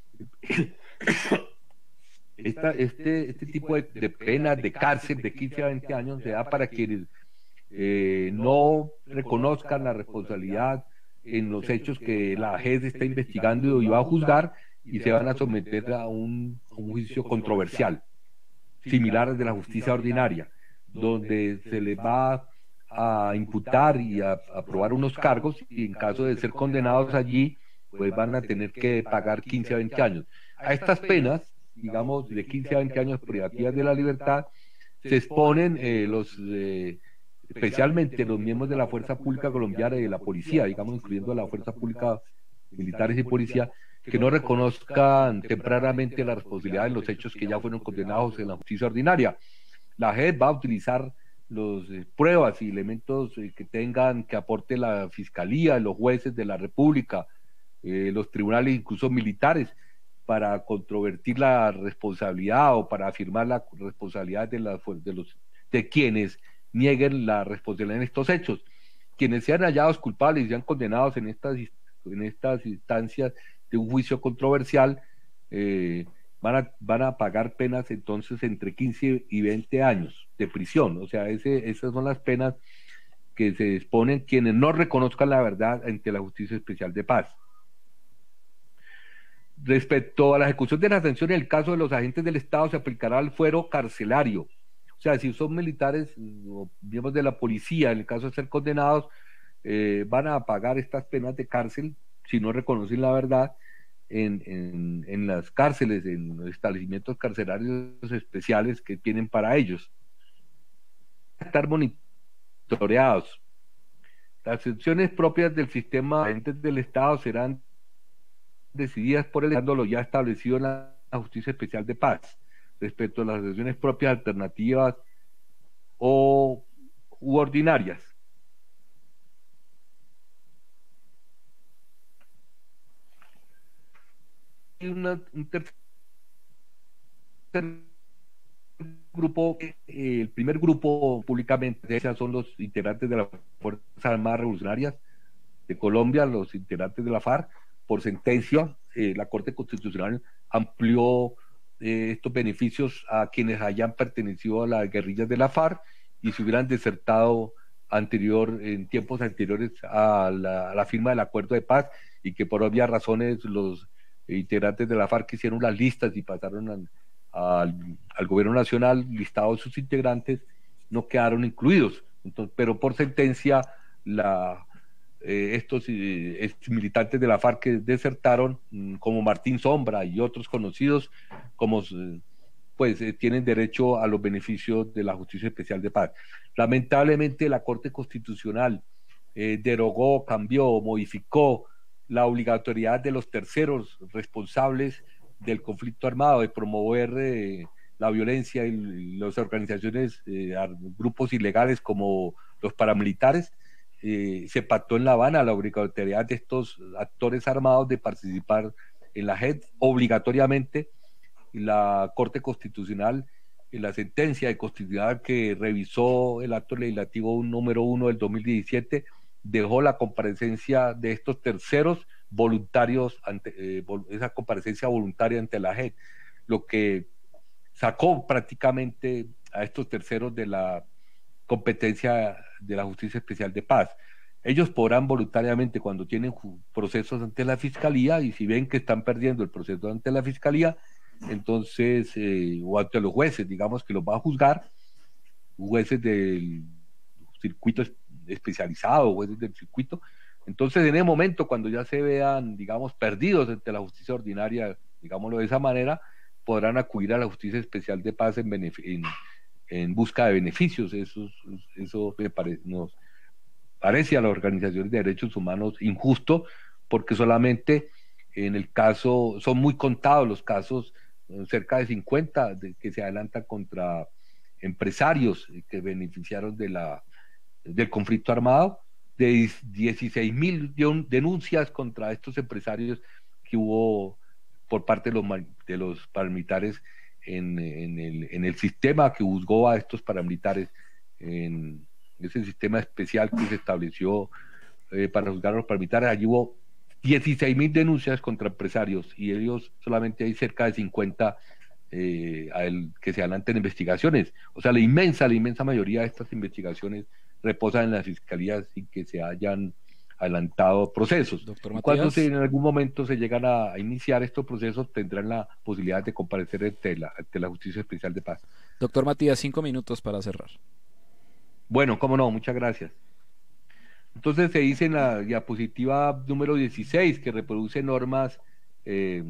Esta, este, este tipo de, de penas de cárcel de quince a veinte años se da para quienes eh, no reconozcan la responsabilidad en los hechos que la J E S está investigando y va a juzgar, y se van a someter a un, a un juicio controversial, similar al de la justicia ordinaria, donde se les va a imputar y a, a probar unos cargos, y en caso de ser condenados allí, pues van a tener que pagar quince a veinte años. A estas penas, digamos, de quince a veinte años privativas de la libertad, se exponen eh, los... Eh, especialmente los miembros de la Fuerza Pública Colombiana y de la Policía, digamos, incluyendo la Fuerza Pública, militares y policía, que no reconozcan tempranamente la responsabilidad en los hechos que ya fueron condenados en la justicia ordinaria. La J E P va a utilizar las eh, pruebas y elementos eh, que tengan, que aporte la Fiscalía, los jueces de la República, eh, los tribunales, incluso militares, para controvertir la responsabilidad o para afirmar la responsabilidad de, la, de, los, de quienes nieguen la responsabilidad en estos hechos. Quienes sean hallados culpables y sean condenados en estas, en estas instancias de un juicio controversial eh, van, a, van a pagar penas entonces entre quince y veinte años de prisión. O sea, ese, esas son las penas que se exponen quienes no reconozcan la verdad ante la Justicia Especial de Paz. Respecto a la ejecución de la sanción, en el caso de los agentes del Estado se aplicará el fuero carcelario O sea, si son militares o miembros de la policía, en el caso de ser condenados, eh, van a pagar estas penas de cárcel si no reconocen la verdad en, en, en las cárceles, en los establecimientos carcelarios especiales que tienen para ellos. Estar monitoreados. Las acciones propias del sistema del Estado serán decididas por el Estado, lo ya establecido en la Justicia Especial de Paz, respecto a las acciones propias alternativas o u ordinarias. Y una, un tercer grupo, eh, el primer grupo públicamente son los integrantes de las Fuerzas Armadas Revolucionarias de Colombia, los integrantes de la FARC. Por sentencia, eh, la Corte Constitucional amplió eh, estos beneficios a quienes hayan pertenecido a las guerrillas de la FARC y se hubieran desertado anterior, en tiempos anteriores a la, a la firma del acuerdo de paz, y que por obvias razones los integrantes de la FARC hicieron las listas y pasaron al, al, al gobierno nacional, listados sus integrantes, no quedaron incluidos. Entonces, pero por sentencia, la, eh, estos eh, militantes de la FARC que desertaron, como Martín Sombra y otros conocidos, como pues eh, tienen derecho a los beneficios de la Justicia Especial de Paz. Lamentablemente la Corte Constitucional eh, derogó, cambió, modificó la obligatoriedad de los terceros responsables del conflicto armado de promover eh, la violencia y, y las organizaciones, eh, grupos ilegales como los paramilitares. Eh, se pactó en La Habana la obligatoriedad de estos actores armados de participar en la J E D obligatoriamente. Y la Corte Constitucional, en la sentencia de constitucional que revisó el acto legislativo número uno del dos mil diecisiete, dejó la comparecencia de estos terceros voluntarios, ante, eh, esa comparecencia voluntaria ante la J E D, lo que sacó prácticamente a estos terceros de la competencia de la Justicia Especial de Paz. Ellos podrán voluntariamente, cuando tienen procesos ante la Fiscalía, y si ven que están perdiendo el proceso ante la Fiscalía, entonces, eh, o ante los jueces, digamos, que los va a juzgar, jueces del circuito especializado, jueces del circuito. Entonces, en ese momento, cuando ya se vean, digamos, perdidos ante la justicia ordinaria, digámoslo de esa manera, podrán acudir a la Justicia Especial de Paz en, en, en busca de beneficios. Eso, eso me pare, nos parece a las organizaciones de derechos humanos injusto, porque solamente en el caso, son muy contados los casos, cerca de cincuenta de, que se adelantan contra empresarios que beneficiaron de la, del conflicto armado, de dieciséis mil denuncias contra estos empresarios que hubo por parte de los, de los paramilitares en, en, el, en el sistema que juzgó a estos paramilitares, en ese sistema especial que se estableció eh, para juzgar a los paramilitares. Allí hubo dieciséis mil denuncias contra empresarios y ellos solamente hay cerca de cincuenta eh, el, que se adelantan investigaciones. O sea, la inmensa, la inmensa mayoría de estas investigaciones reposan en las fiscalías sin que se hayan adelantado procesos. Cuando se, en algún momento se llegan a, a iniciar estos procesos, tendrán la posibilidad de comparecer ante la, ante la Justicia Especial de Paz. Doctor Matías, cinco minutos para cerrar. Bueno, cómo no, muchas gracias. Entonces se dice en la diapositiva número dieciséis, que reproduce normas eh,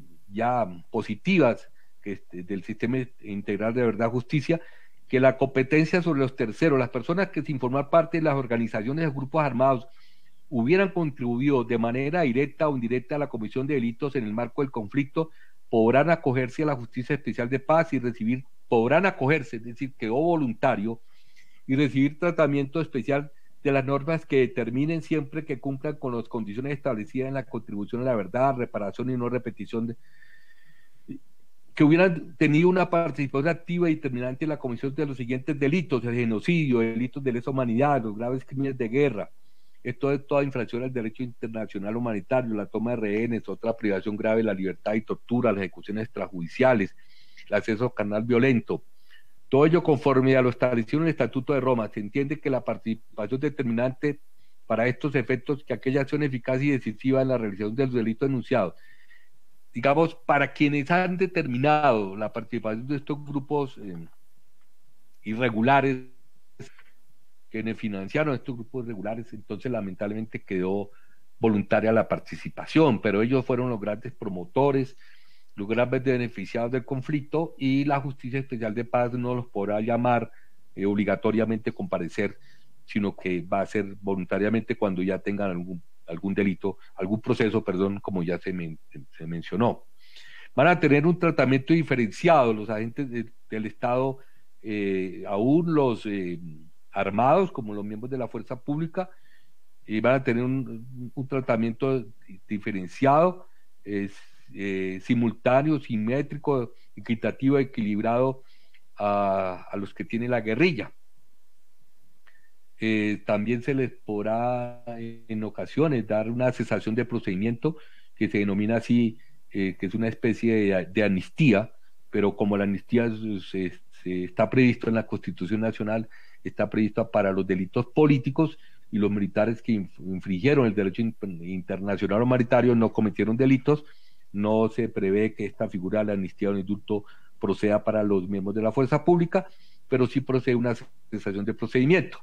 ya positivas que, del Sistema Integral de Verdad y Justicia, que la competencia sobre los terceros, las personas que sin formar parte de las organizaciones o grupos armados hubieran contribuido de manera directa o indirecta a la comisión de delitos en el marco del conflicto, podrán acogerse a la Justicia Especial de Paz y recibir, podrán acogerse, es decir, quedó voluntario, y recibir tratamiento especial de las normas que determinen, siempre que cumplan con las condiciones establecidas en la contribución a la verdad, reparación y no repetición, de, que hubieran tenido una participación activa y determinante en la comisión de los siguientes delitos: el genocidio, delitos de lesa humanidad, los graves crímenes de guerra, esto es toda infracción al derecho internacional humanitario, la toma de rehenes, otra privación grave de la libertad y tortura, las ejecuciones extrajudiciales, el acceso carnal violento. Todo ello conforme a lo establecido en el Estatuto de Roma. Se entiende que la participación determinante para estos efectos, que aquella acción eficaz y decisiva en la realización de los delitos denunciados. Digamos, para quienes han determinado la participación de estos grupos eh, irregulares que financiaron estos grupos irregulares, entonces lamentablemente quedó voluntaria la participación, pero ellos fueron los grandes promotores, los grandes beneficiados del conflicto, y la Justicia Especial de Paz no los podrá llamar eh, obligatoriamente comparecer, sino que va a ser voluntariamente cuando ya tengan algún, algún delito, algún proceso, perdón, como ya se, men, se mencionó. Van a tener un tratamiento diferenciado los agentes de, del Estado, eh, aún los eh, armados, como los miembros de la fuerza pública, y van a tener un, un tratamiento diferenciado, eh, eh, simultáneo, simétrico, equitativo, equilibrado a, a los que tiene la guerrilla. Eh, también se les podrá en ocasiones dar una cesación de procedimiento que se denomina así, eh, que es una especie de, de amnistía, pero como la amnistía se, se está previsto en la Constitución Nacional, está prevista para los delitos políticos, y los militares que infringieron el derecho internacional humanitario no cometieron delitos. No se prevé que esta figura de la amnistía o el indulto proceda para los miembros de la fuerza pública, pero sí procede una cesación de procedimiento.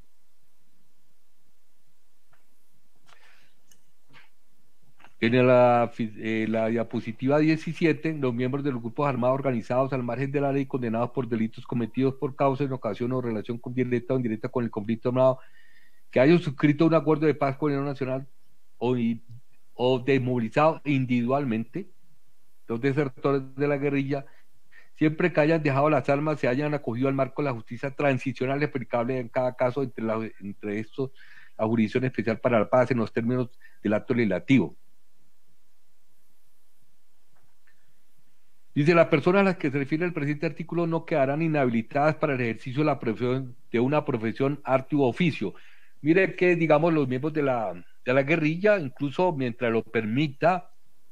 En la, eh, la diapositiva diecisiete, los miembros de los grupos armados organizados al margen de la ley, condenados por delitos cometidos por causa, en ocasión o relación con directa o indirecta con el conflicto armado, que hayan suscrito un acuerdo de paz con el gobierno nacional o, o desmovilizado individualmente, los desertores de la guerrilla, siempre que hayan dejado las armas, se hayan acogido al marco de la justicia transicional aplicable en cada caso, entre, la, entre estos la Jurisdicción Especial para la Paz, en los términos del acto legislativo. Dice, las personas a las que se refiere el presente artículo no quedarán inhabilitadas para el ejercicio de, la profesión, de una profesión, arte u oficio. Mire que, digamos, los miembros de la, de la guerrilla, incluso mientras lo permita,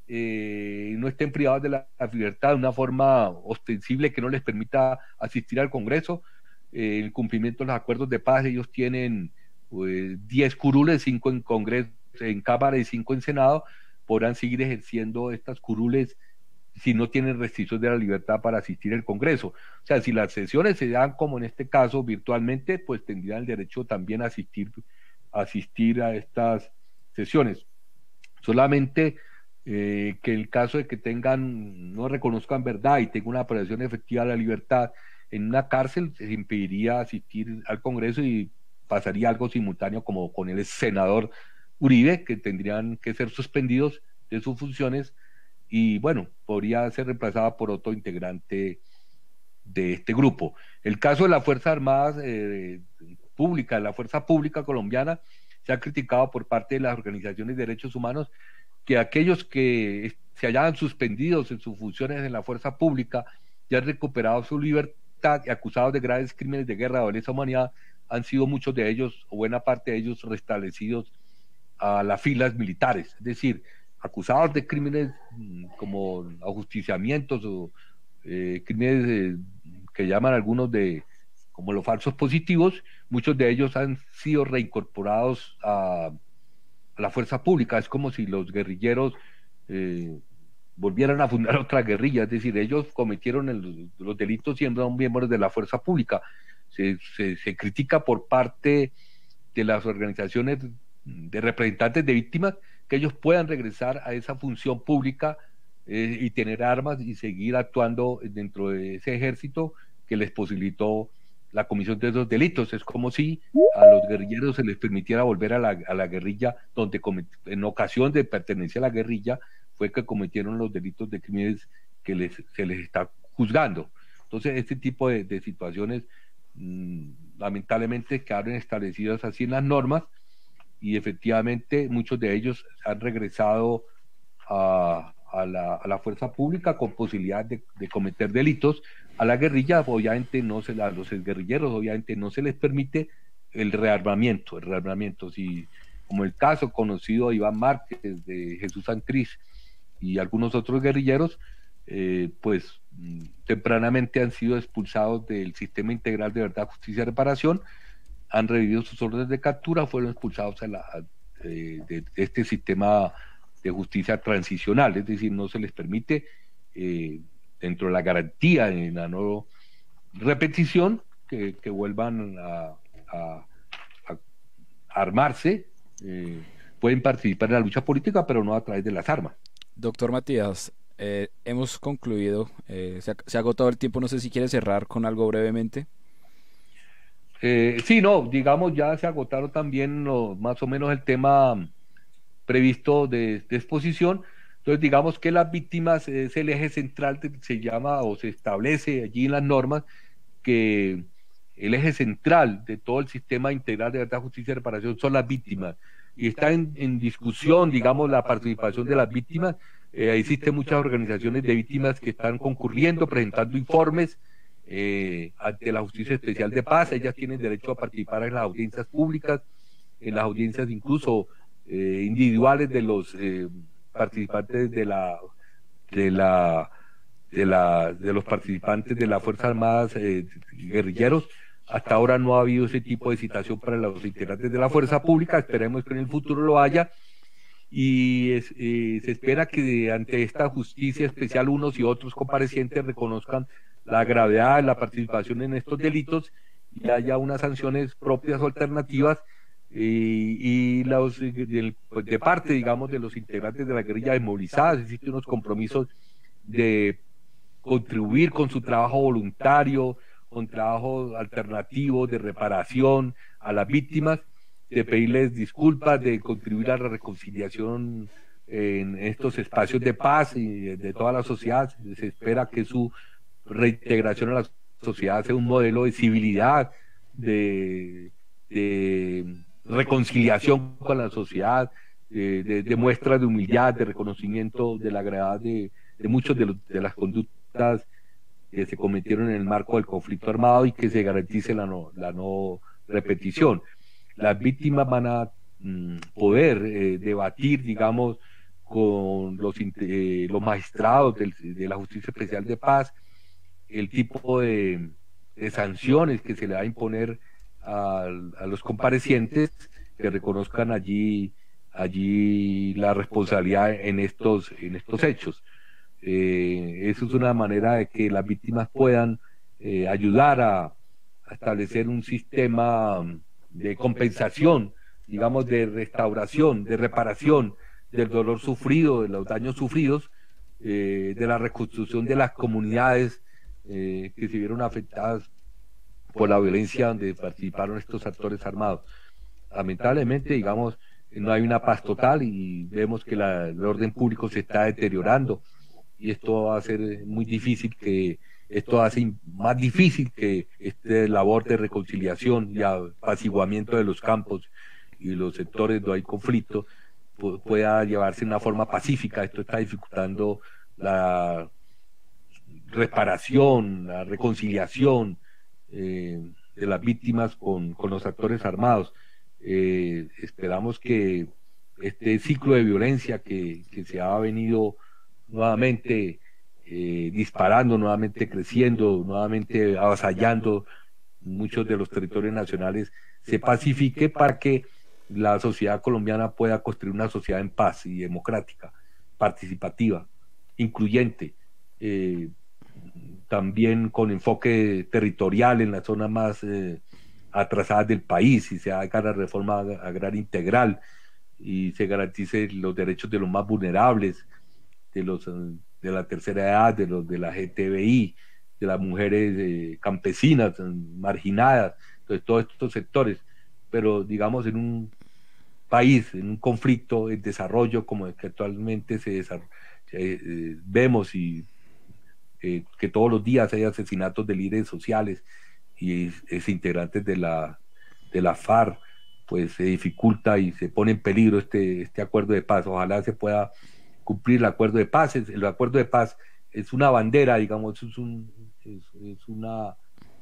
eh, no estén privados de la, la libertad de una forma ostensible que no les permita asistir al Congreso, eh, el cumplimiento de los acuerdos de paz. Ellos tienen diez curules, cinco en Congreso, en Cámara y cinco en Senado, podrán seguir ejerciendo estas curules si no tienen restricciones de la libertad para asistir al Congreso. O sea, si las sesiones se dan, como en este caso, virtualmente, pues tendrían el derecho también a asistir, a asistir a estas sesiones. Solamente eh, que en el caso de que tengan, no reconozcan verdad y tengan una privación efectiva de la libertad en una cárcel, se impediría asistir al Congreso y pasaría algo simultáneo como con el senador Uribe, que tendrían que ser suspendidos de sus funciones, y bueno, podría ser reemplazada por otro integrante de este grupo. El caso de las Fuerzas Armadas eh, Públicas, la Fuerza Pública Colombiana, se ha criticado por parte de las organizaciones de derechos humanos que aquellos que se hayan suspendidos en sus funciones en la fuerza pública y han recuperado su libertad y acusados de graves crímenes de guerra o de lesa humanidad, han sido muchos de ellos, o buena parte de ellos, restablecidos a las filas militares. Es decir, acusados de crímenes como ajusticiamientos o eh, crímenes eh, que llaman algunos de como los falsos positivos, muchos de ellos han sido reincorporados a, a la fuerza pública. Es como si los guerrilleros eh, volvieran a fundar otra guerrilla, es decir, ellos cometieron el, los delitos siendo miembros de la fuerza pública. Se, se, se critica por parte de las organizaciones de representantes de víctimas que ellos puedan regresar a esa función pública eh, y tener armas y seguir actuando dentro de ese ejército que les posibilitó la comisión de esos delitos. Es como si a los guerrilleros se les permitiera volver a la, a la guerrilla, donde en ocasión de pertenencia a la guerrilla fue que cometieron los delitos de crímenes que les, se les está juzgando. Entonces, este tipo de, de situaciones mmm, lamentablemente quedaron establecidas así en las normas, y efectivamente muchos de ellos han regresado a, a, la, a la fuerza pública con posibilidad de, de cometer delitos. A la guerrilla, obviamente, no se, a los guerrilleros, obviamente, no se les permite el rearmamiento, el rearmamiento. Si, como el caso conocido de Iván Márquez, de Jesús Santrich y algunos otros guerrilleros, eh, pues tempranamente han sido expulsados del Sistema Integral de Verdad, Justicia y Reparación, han revivido sus órdenes de captura, fueron expulsados a la, a, de, de este sistema de justicia transicional, es decir, no se les permite, eh, dentro de la garantía de la no repetición, que, que vuelvan a, a, a armarse, eh, pueden participar en la lucha política, pero no a través de las armas. Doctor Matías, eh, hemos concluido, eh, se, ha, se ha agotado el tiempo, no sé si quiere cerrar con algo brevemente. Eh, sí, no, digamos, ya se agotaron también lo, más o menos el tema previsto de, de exposición. Entonces, digamos que las víctimas es el eje central, de, se llama o se establece allí en las normas que el eje central de todo el sistema integral de verdad, justicia y reparación son las víctimas. Y está en, en discusión, digamos, la participación de las víctimas. Eh, existen muchas organizaciones de víctimas que están concurriendo, presentando informes eh, ante la Justicia Especial de Paz. Ellas tienen derecho a participar en las audiencias públicas, en las audiencias incluso eh, individuales de los eh, participantes de la de la de la de los participantes de las Fuerzas Armadas eh, guerrilleros. Hasta ahora no ha habido ese tipo de citación para los integrantes de la fuerza pública. Esperemos que en el futuro lo haya, y es, eh, se espera que ante esta justicia especial unos y otros comparecientes reconozcan la gravedad de la participación en estos delitos y haya unas sanciones propias o alternativas, eh, y los de, de parte, digamos, de los integrantes de la guerrilla desmovilizadas. Existen unos compromisos de contribuir con su trabajo voluntario, con trabajo alternativo de reparación a las víctimas, de pedirles disculpas, de contribuir a la reconciliación en estos espacios de paz y de toda la sociedad. Se espera que su reintegración a la sociedad sea un modelo de civilidad, de, de reconciliación con la sociedad, de, de, de muestras de humildad, de reconocimiento de la gravedad de, de muchas de, de las conductas que se cometieron en el marco del conflicto armado, y que se garantice la no, la no repetición. Las víctimas van a mm, poder eh, debatir, digamos, con los, eh, los magistrados del, de la Justicia Especial de Paz el tipo de, de sanciones que se le va a imponer a, a los comparecientes, que reconozcan allí, allí la responsabilidad en estos, en estos hechos. Eh, eso es una manera de que las víctimas puedan eh, ayudar a, a establecer un sistema de compensación, digamos, de restauración, de reparación del dolor sufrido, de los daños sufridos, eh, de la reconstrucción de las comunidades eh, que se vieron afectadas por la violencia donde participaron estos actores armados. Lamentablemente, digamos, no hay una paz total, y vemos que la, el orden público se está deteriorando, y esto va a ser muy difícil que esto hace más difícil que esta labor de reconciliación y apaciguamiento de los campos y los sectores donde hay conflicto pueda llevarse de una forma pacífica. Esto está dificultando la reparación, la reconciliación eh, de las víctimas con, con los actores armados. Eh, esperamos que este ciclo de violencia que, que se ha venido nuevamente eh, disparando, nuevamente creciendo, nuevamente avasallando muchos de los territorios nacionales, se pacifique, para que la sociedad colombiana pueda construir una sociedad en paz y democrática, participativa, incluyente, eh, también con enfoque territorial en las zonas más eh, atrasadas del país, y se haga la reforma agraria integral y se garantice los derechos de los más vulnerables, de los de la tercera edad, de los de la L G T B I, de las mujeres eh, campesinas, marginadas, de todos estos sectores. Pero digamos, en un país, en un conflicto en desarrollo como el que actualmente se desarrolla, eh, vemos y eh, que todos los días hay asesinatos de líderes sociales y es, integrantes de la de la FARC, pues se dificulta y se pone en peligro este, este acuerdo de paz. Ojalá se pueda cumplir el acuerdo de paz. El acuerdo de paz es una bandera, digamos, es un, es, es una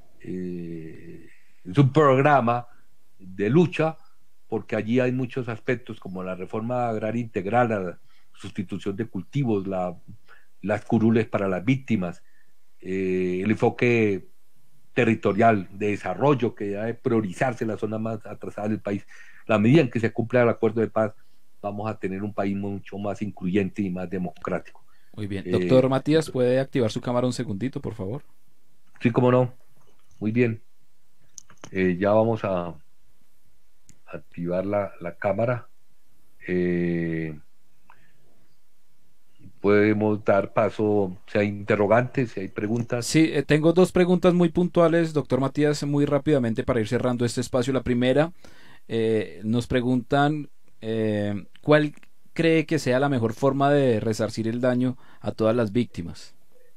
eh, es un programa de lucha, porque allí hay muchos aspectos como la reforma agraria integral, la sustitución de cultivos, la, las curules para las víctimas, eh, el enfoque territorial de desarrollo que debe priorizarse en la zona más atrasada del país. La medida en que se cumpla el acuerdo de paz, vamos a tener un país mucho más incluyente y más democrático. Muy bien. Doctor eh, Matías, ¿puede activar su cámara un segundito, por favor? Sí, cómo no. Muy bien. Eh, ya vamos a activar la, la cámara. Eh, podemos dar paso, si hay interrogantes, si hay preguntas. Sí, eh, tengo dos preguntas muy puntuales, doctor Matías, muy rápidamente para ir cerrando este espacio. La primera, eh, nos preguntan eh, cuál cree que sea la mejor forma de resarcir el daño a todas las víctimas.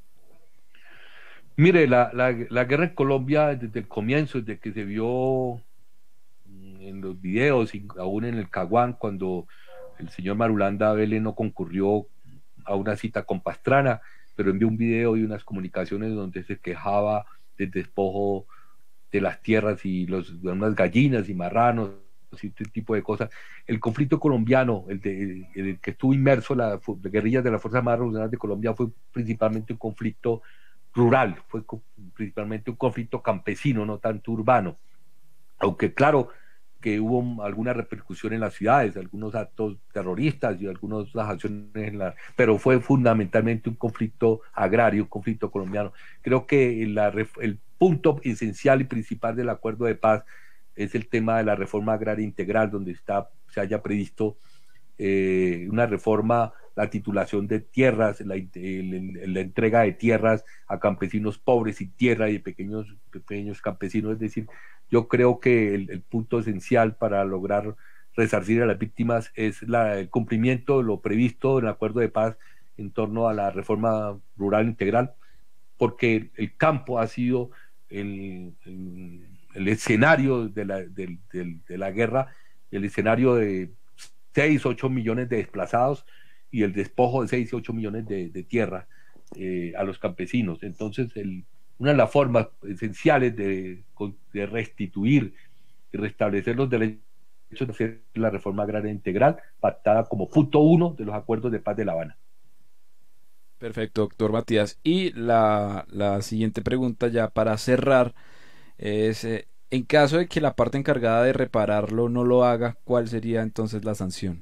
Mire, la, la, la guerra en Colombia desde el comienzo, desde que se vio mm, en los videos y aún en el Caguán, cuando el señor Marulanda Vélez no concurrió a una cita con Pastrana, pero envió un video y unas comunicaciones donde se quejaba del despojo de las tierras y los, de unas gallinas y marranos y este tipo de cosas. El conflicto colombiano, el, de, el que estuvo inmerso la, la guerrillas de las Fuerzas Armadas Revolucionarias de Colombia fue principalmente un conflicto rural, fue co principalmente un conflicto campesino, no tanto urbano. Aunque claro que hubo alguna repercusión en las ciudades, algunos actos terroristas y algunas acciones en la, pero fue fundamentalmente un conflicto agrario, un conflicto colombiano. Creo que la, el punto esencial y principal del acuerdo de paz es el tema de la reforma agraria integral, donde está, se haya previsto eh, una reforma, la titulación de tierras, la, el, la, entrega de tierras a campesinos pobres y tierra y pequeños, pequeños campesinos. Es decir, yo creo que el, el punto esencial para lograr resarcir a las víctimas es la, el cumplimiento de lo previsto en el acuerdo de paz en torno a la reforma rural integral, porque el campo ha sido el, el, el escenario de la, de, de, de la guerra, el escenario de seis, ocho millones de desplazados y el despojo de seis, ocho millones de, de tierra eh, a los campesinos. Entonces, el, una de las formas esenciales de, de restituir y restablecer los derechos de hacer la reforma agraria integral, pactada como punto uno de los acuerdos de paz de La Habana. Perfecto, doctor Matías. Y la, la siguiente pregunta ya para cerrar es, eh, en caso de que la parte encargada de repararlo no lo haga, ¿cuál sería entonces la sanción?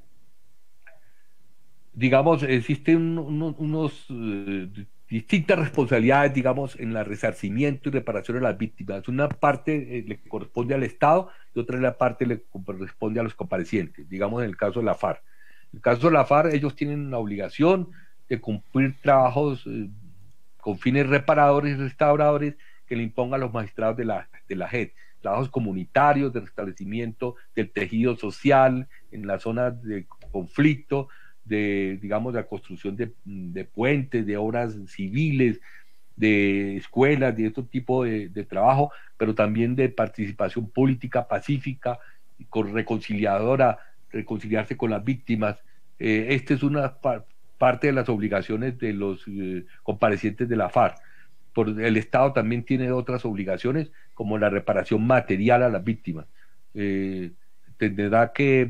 Digamos, existen unos, unos uh, distintas responsabilidades, digamos, en el resarcimiento y reparación de las víctimas. Una parte eh, le corresponde al Estado y otra la parte le corresponde a los comparecientes, digamos en el caso de la FARC. En el caso de la FARC, ellos tienen la obligación de cumplir trabajos eh, con fines reparadores y restauradores que le impongan los magistrados de la, de la J E D, trabajos comunitarios de restablecimiento del tejido social en las zonas de conflicto, de, digamos, la construcción de, de puentes, de obras civiles, de escuelas, de este tipo de, de trabajo, pero también de participación política pacífica, con reconciliadora, reconciliarse con las víctimas. Eh, esta es una par parte de las obligaciones de los eh, comparecientes de la FARC. Por, el Estado también tiene otras obligaciones, como la reparación material a las víctimas. Eh, tendrá que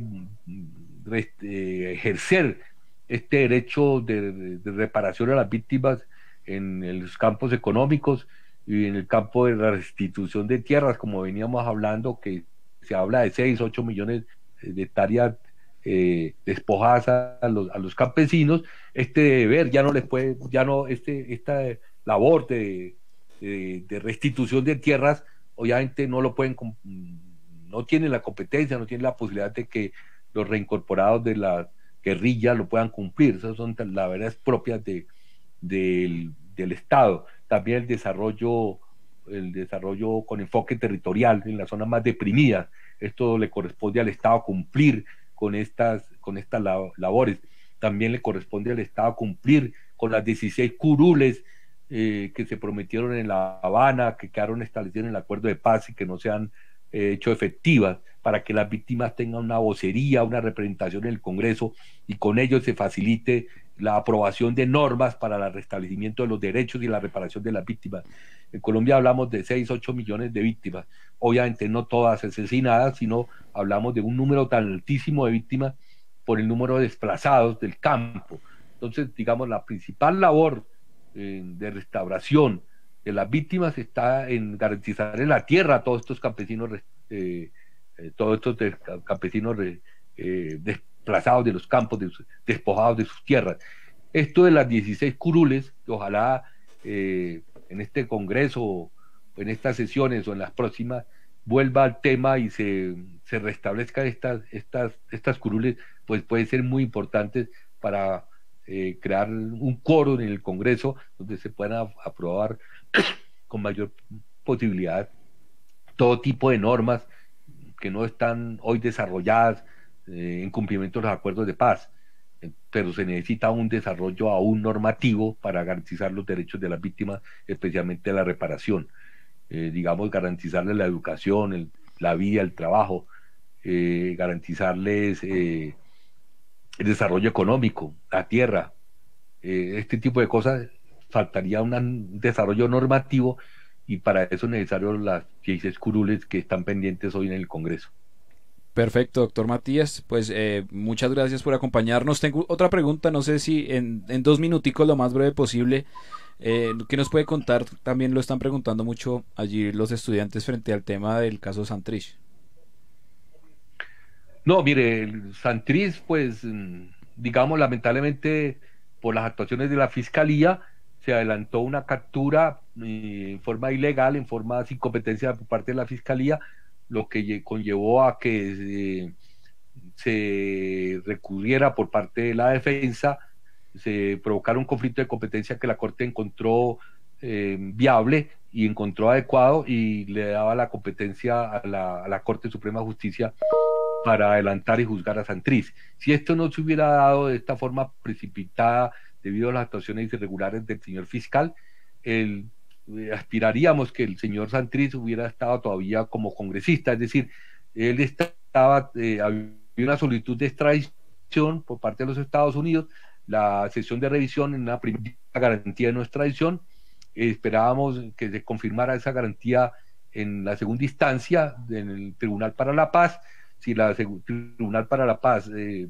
eh, ejercer este derecho de, de, de reparación a las víctimas en, en los campos económicos y en el campo de la restitución de tierras, como veníamos hablando, que se habla de seis, ocho millones de hectáreas eh, despojadas a los, a los campesinos. Este deber ya no les puede, ya no, este, esta labor de, de, de restitución de tierras, obviamente no lo pueden, no tienen la competencia, no tienen la posibilidad de que los reincorporados de la guerrilla lo puedan cumplir. Esas son las verdades propias de, del, del Estado. También el desarrollo, el desarrollo con enfoque territorial en las zonas más deprimidas. Esto le corresponde al Estado cumplir con estas, con estas labores. También le corresponde al Estado cumplir con las dieciséis curules eh, que se prometieron en La Habana, que quedaron establecidas en el acuerdo de paz y que no se han eh, hecho efectivas, para que las víctimas tengan una vocería, una representación en el Congreso y con ello se facilite la aprobación de normas para el restablecimiento de los derechos y la reparación de las víctimas. En Colombia hablamos de seis, ocho millones de víctimas, obviamente no todas asesinadas, sino hablamos de un número tan altísimo de víctimas por el número de desplazados del campo. Entonces, digamos, la principal labor eh, de restauración de las víctimas está en garantizar en la tierra a todos estos campesinos, eh, eh, todos estos de, campesinos eh, desplazados de los campos, de, despojados de sus tierras. Esto de las dieciséis curules, que ojalá eh, en este congreso, en estas sesiones o en las próximas, vuelva al tema y se, se restablezcan estas, estas, estas curules, pues puede ser muy importante para eh, crear un quórum en el Congreso donde se puedan a- aprobar con mayor posibilidad todo tipo de normas que no están hoy desarrolladas eh, en cumplimiento de los acuerdos de paz, eh, pero se necesita un desarrollo aún normativo para garantizar los derechos de las víctimas, especialmente la reparación, eh, digamos, garantizarles la educación, el, la vida, el trabajo, eh, garantizarles eh, el desarrollo económico, la tierra, eh, este tipo de cosas. Faltaría una- un desarrollo normativo y para eso es necesario las dieciséis curules que están pendientes hoy en el Congreso. Perfecto, doctor Matías. Pues eh, muchas gracias por acompañarnos. Tengo otra pregunta, no sé si en, en dos minuticos, lo más breve posible, eh, ¿qué nos puede contar? También lo están preguntando mucho allí los estudiantes frente al tema del caso Santrich. No, mire, el Santriz, pues, mm, digamos, lamentablemente, por las actuaciones de la Fiscalía, se adelantó una captura eh, en forma ilegal, en forma sin competencia por parte de la Fiscalía, lo que lle- conllevó a que eh, se recurriera por parte de la defensa, se provocara un conflicto de competencia que la Corte encontró eh, viable y encontró adecuado y le daba la competencia a la, a la Corte Suprema de Justicia para adelantar y juzgar a Santriz. Si esto no se hubiera dado de esta forma precipitada debido a las actuaciones irregulares del señor fiscal, el, eh, aspiraríamos que el señor Santriz hubiera estado todavía como congresista, es decir, él estaba, eh, había una solicitud de extradición por parte de los Estados Unidos, la sesión de revisión en una primera garantía de no extradición, eh, esperábamos que se confirmara esa garantía en la segunda instancia en el Tribunal para la Paz. Si la Tribunal para la Paz eh,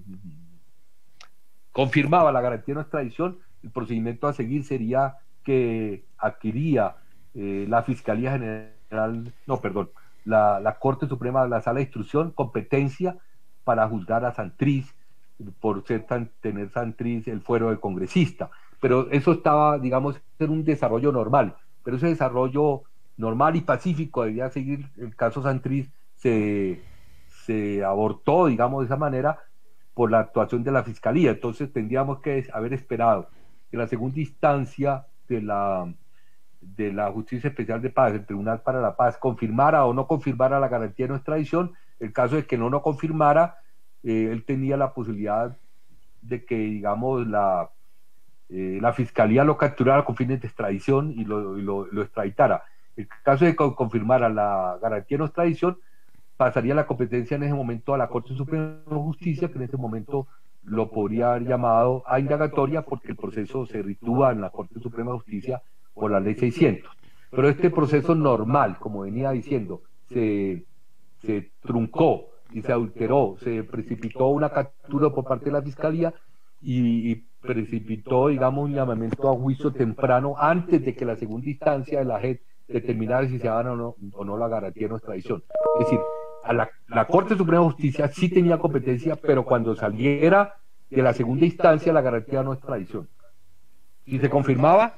confirmaba la garantía de no extradición, el procedimiento a seguir sería que adquiría eh, la Fiscalía General, no, perdón, la, la Corte Suprema, la Sala de Instrucción, competencia para juzgar a Santriz por ser tan, tener Santriz el fuero del congresista. Pero eso estaba, digamos, en un desarrollo normal, pero ese desarrollo normal y pacífico debía seguir. El caso Santriz se, se abortó, digamos, de esa manera por la actuación de la Fiscalía. Entonces tendríamos que haber esperado que la segunda instancia de la, de la Justicia Especial de Paz, el Tribunal para la Paz, confirmara o no confirmara la garantía de no extradición. El caso de que no lo confirmara, eh, él tenía la posibilidad de que, digamos, la, eh, la Fiscalía lo capturara con fines de extradición y lo, y lo, lo extraditara. El caso de que confirmara la garantía de no extradición, pasaría la competencia en ese momento a la Corte Suprema de Justicia, que en ese momento lo podría haber llamado a indagatoria porque el proceso se ritúa en la Corte Suprema de Justicia por la ley seiscientos. Pero este proceso normal, como venía diciendo, se, se truncó y se alteró, se precipitó una captura por parte de la Fiscalía y, y precipitó, digamos, un llamamiento a juicio temprano antes de que la segunda instancia de la J E D determinara si se daban o no, o no la garantía de no extradición. Es decir, a la, la Corte Suprema de Justicia sí tenía competencia, pero cuando saliera de la segunda instancia la garantía de no extradición. Si se confirmaba,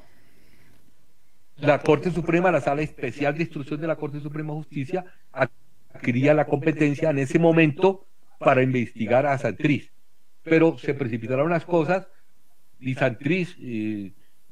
la Corte Suprema, la Sala Especial de Instrucción de la Corte Suprema de Justicia, adquiría la competencia en ese momento para investigar a Santriz. Pero se precipitaron las cosas y Santriz, eh,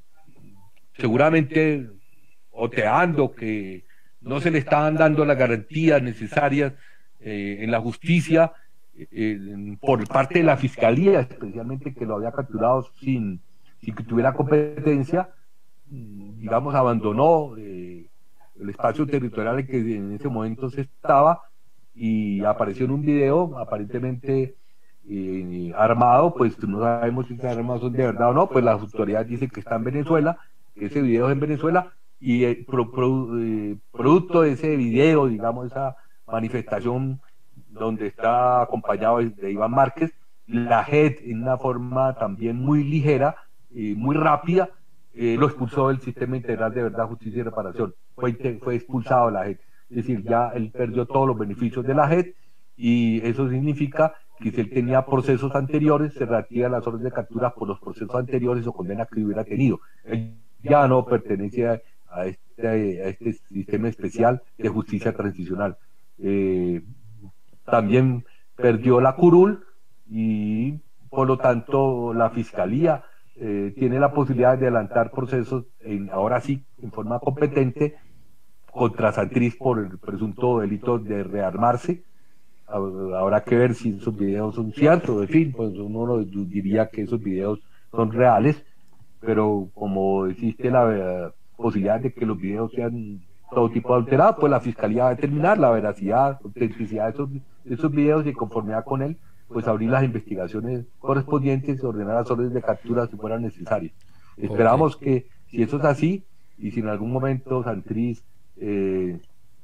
seguramente oteando que no se le estaban dando las garantías necesarias eh, en la justicia eh, por parte de la Fiscalía, especialmente que lo había capturado sin, sin que tuviera competencia, digamos, abandonó eh, el espacio territorial en que en ese momento se estaba y apareció en un video aparentemente eh, armado. Pues no sabemos si esas armas son de verdad o no, pues las autoridades dicen que está en Venezuela, que ese video es en Venezuela, y eh, pro, pro, eh, producto de ese video, digamos, esa manifestación donde está acompañado de, de Iván Márquez, la J E D en una forma también muy ligera, eh, muy rápida, eh, lo expulsó del Sistema Integral de Verdad, Justicia y Reparación. Fue, fue expulsado de la J E D. Es decir, ya él perdió todos los beneficios de la J E D y eso significa que si él tenía procesos anteriores, se reactivan las órdenes de captura por los procesos anteriores o condena que hubiera tenido. Él ya no pertenece a, a, este, a este sistema especial de justicia transicional. eh, también perdió la curul y por lo tanto la Fiscalía eh, tiene la posibilidad de adelantar procesos, en, ahora sí, en forma competente, contra Santrich por el presunto delito de rearmarse. Habrá que ver si esos videos son ciertos, en fin, pues uno diría que esos videos son reales, pero como existe la eh, posibilidad de que los videos sean todo tipo de alterados, pues la Fiscalía va a determinar la veracidad, autenticidad de esos, de esos videos y conformidad con él, pues abrir las investigaciones correspondientes y ordenar las órdenes de captura si fueran necesarias. Esperamos okay. que si eso es así, y si en algún momento Santrich eh,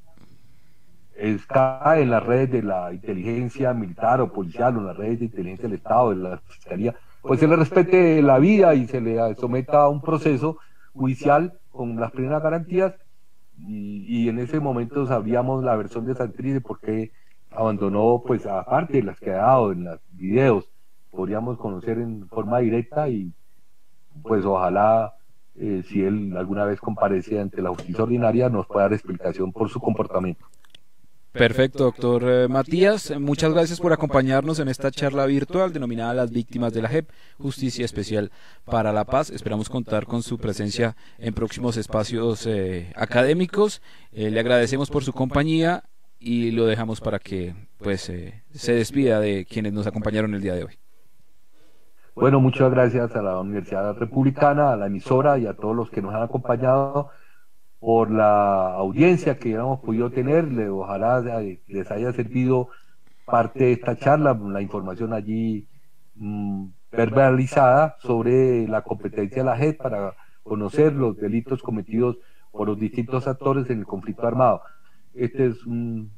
es, cae en las redes de la inteligencia militar o policial o en las redes de inteligencia del Estado, de la Fiscalía, pues se le respete la vida y se le someta a un proceso judicial con las primeras garantías y, y en ese momento sabríamos la versión de Santrich de por qué abandonó, pues aparte de las que ha dado en los videos, podríamos conocer en forma directa y pues ojalá eh, si él alguna vez comparece ante la justicia ordinaria nos pueda dar explicación por su comportamiento. Perfecto, doctor eh, Matías. Muchas gracias por acompañarnos en esta charla virtual denominada Las Víctimas de la J E P, Justicia Especial para la Paz. Esperamos contar con su presencia en próximos espacios eh, académicos. Eh, le agradecemos por su compañía y lo dejamos para que pues eh, se despida de quienes nos acompañaron el día de hoy. Bueno, muchas gracias a la Universidad Republicana, a la emisora y a todos los que nos han acompañado por la audiencia que hemos podido tener. Ojalá les haya servido parte de esta charla, la información allí mmm, verbalizada sobre la competencia de la J E P para conocer los delitos cometidos por los distintos actores en el conflicto armado. Este es un,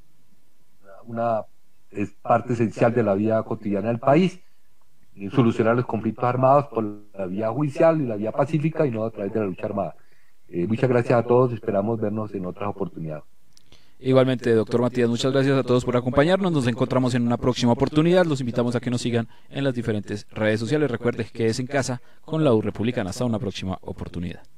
una es parte esencial de la vida cotidiana del país, solucionar los conflictos armados por la vía judicial y la vía pacífica y no a través de la lucha armada. Eh, muchas gracias a todos, esperamos vernos en otras oportunidades. Igualmente, doctor Matías, muchas gracias a todos por acompañarnos. Nos encontramos en una próxima oportunidad. Los invitamos a que nos sigan en las diferentes redes sociales. Recuerde que es en casa con la U Republicana. Hasta una próxima oportunidad.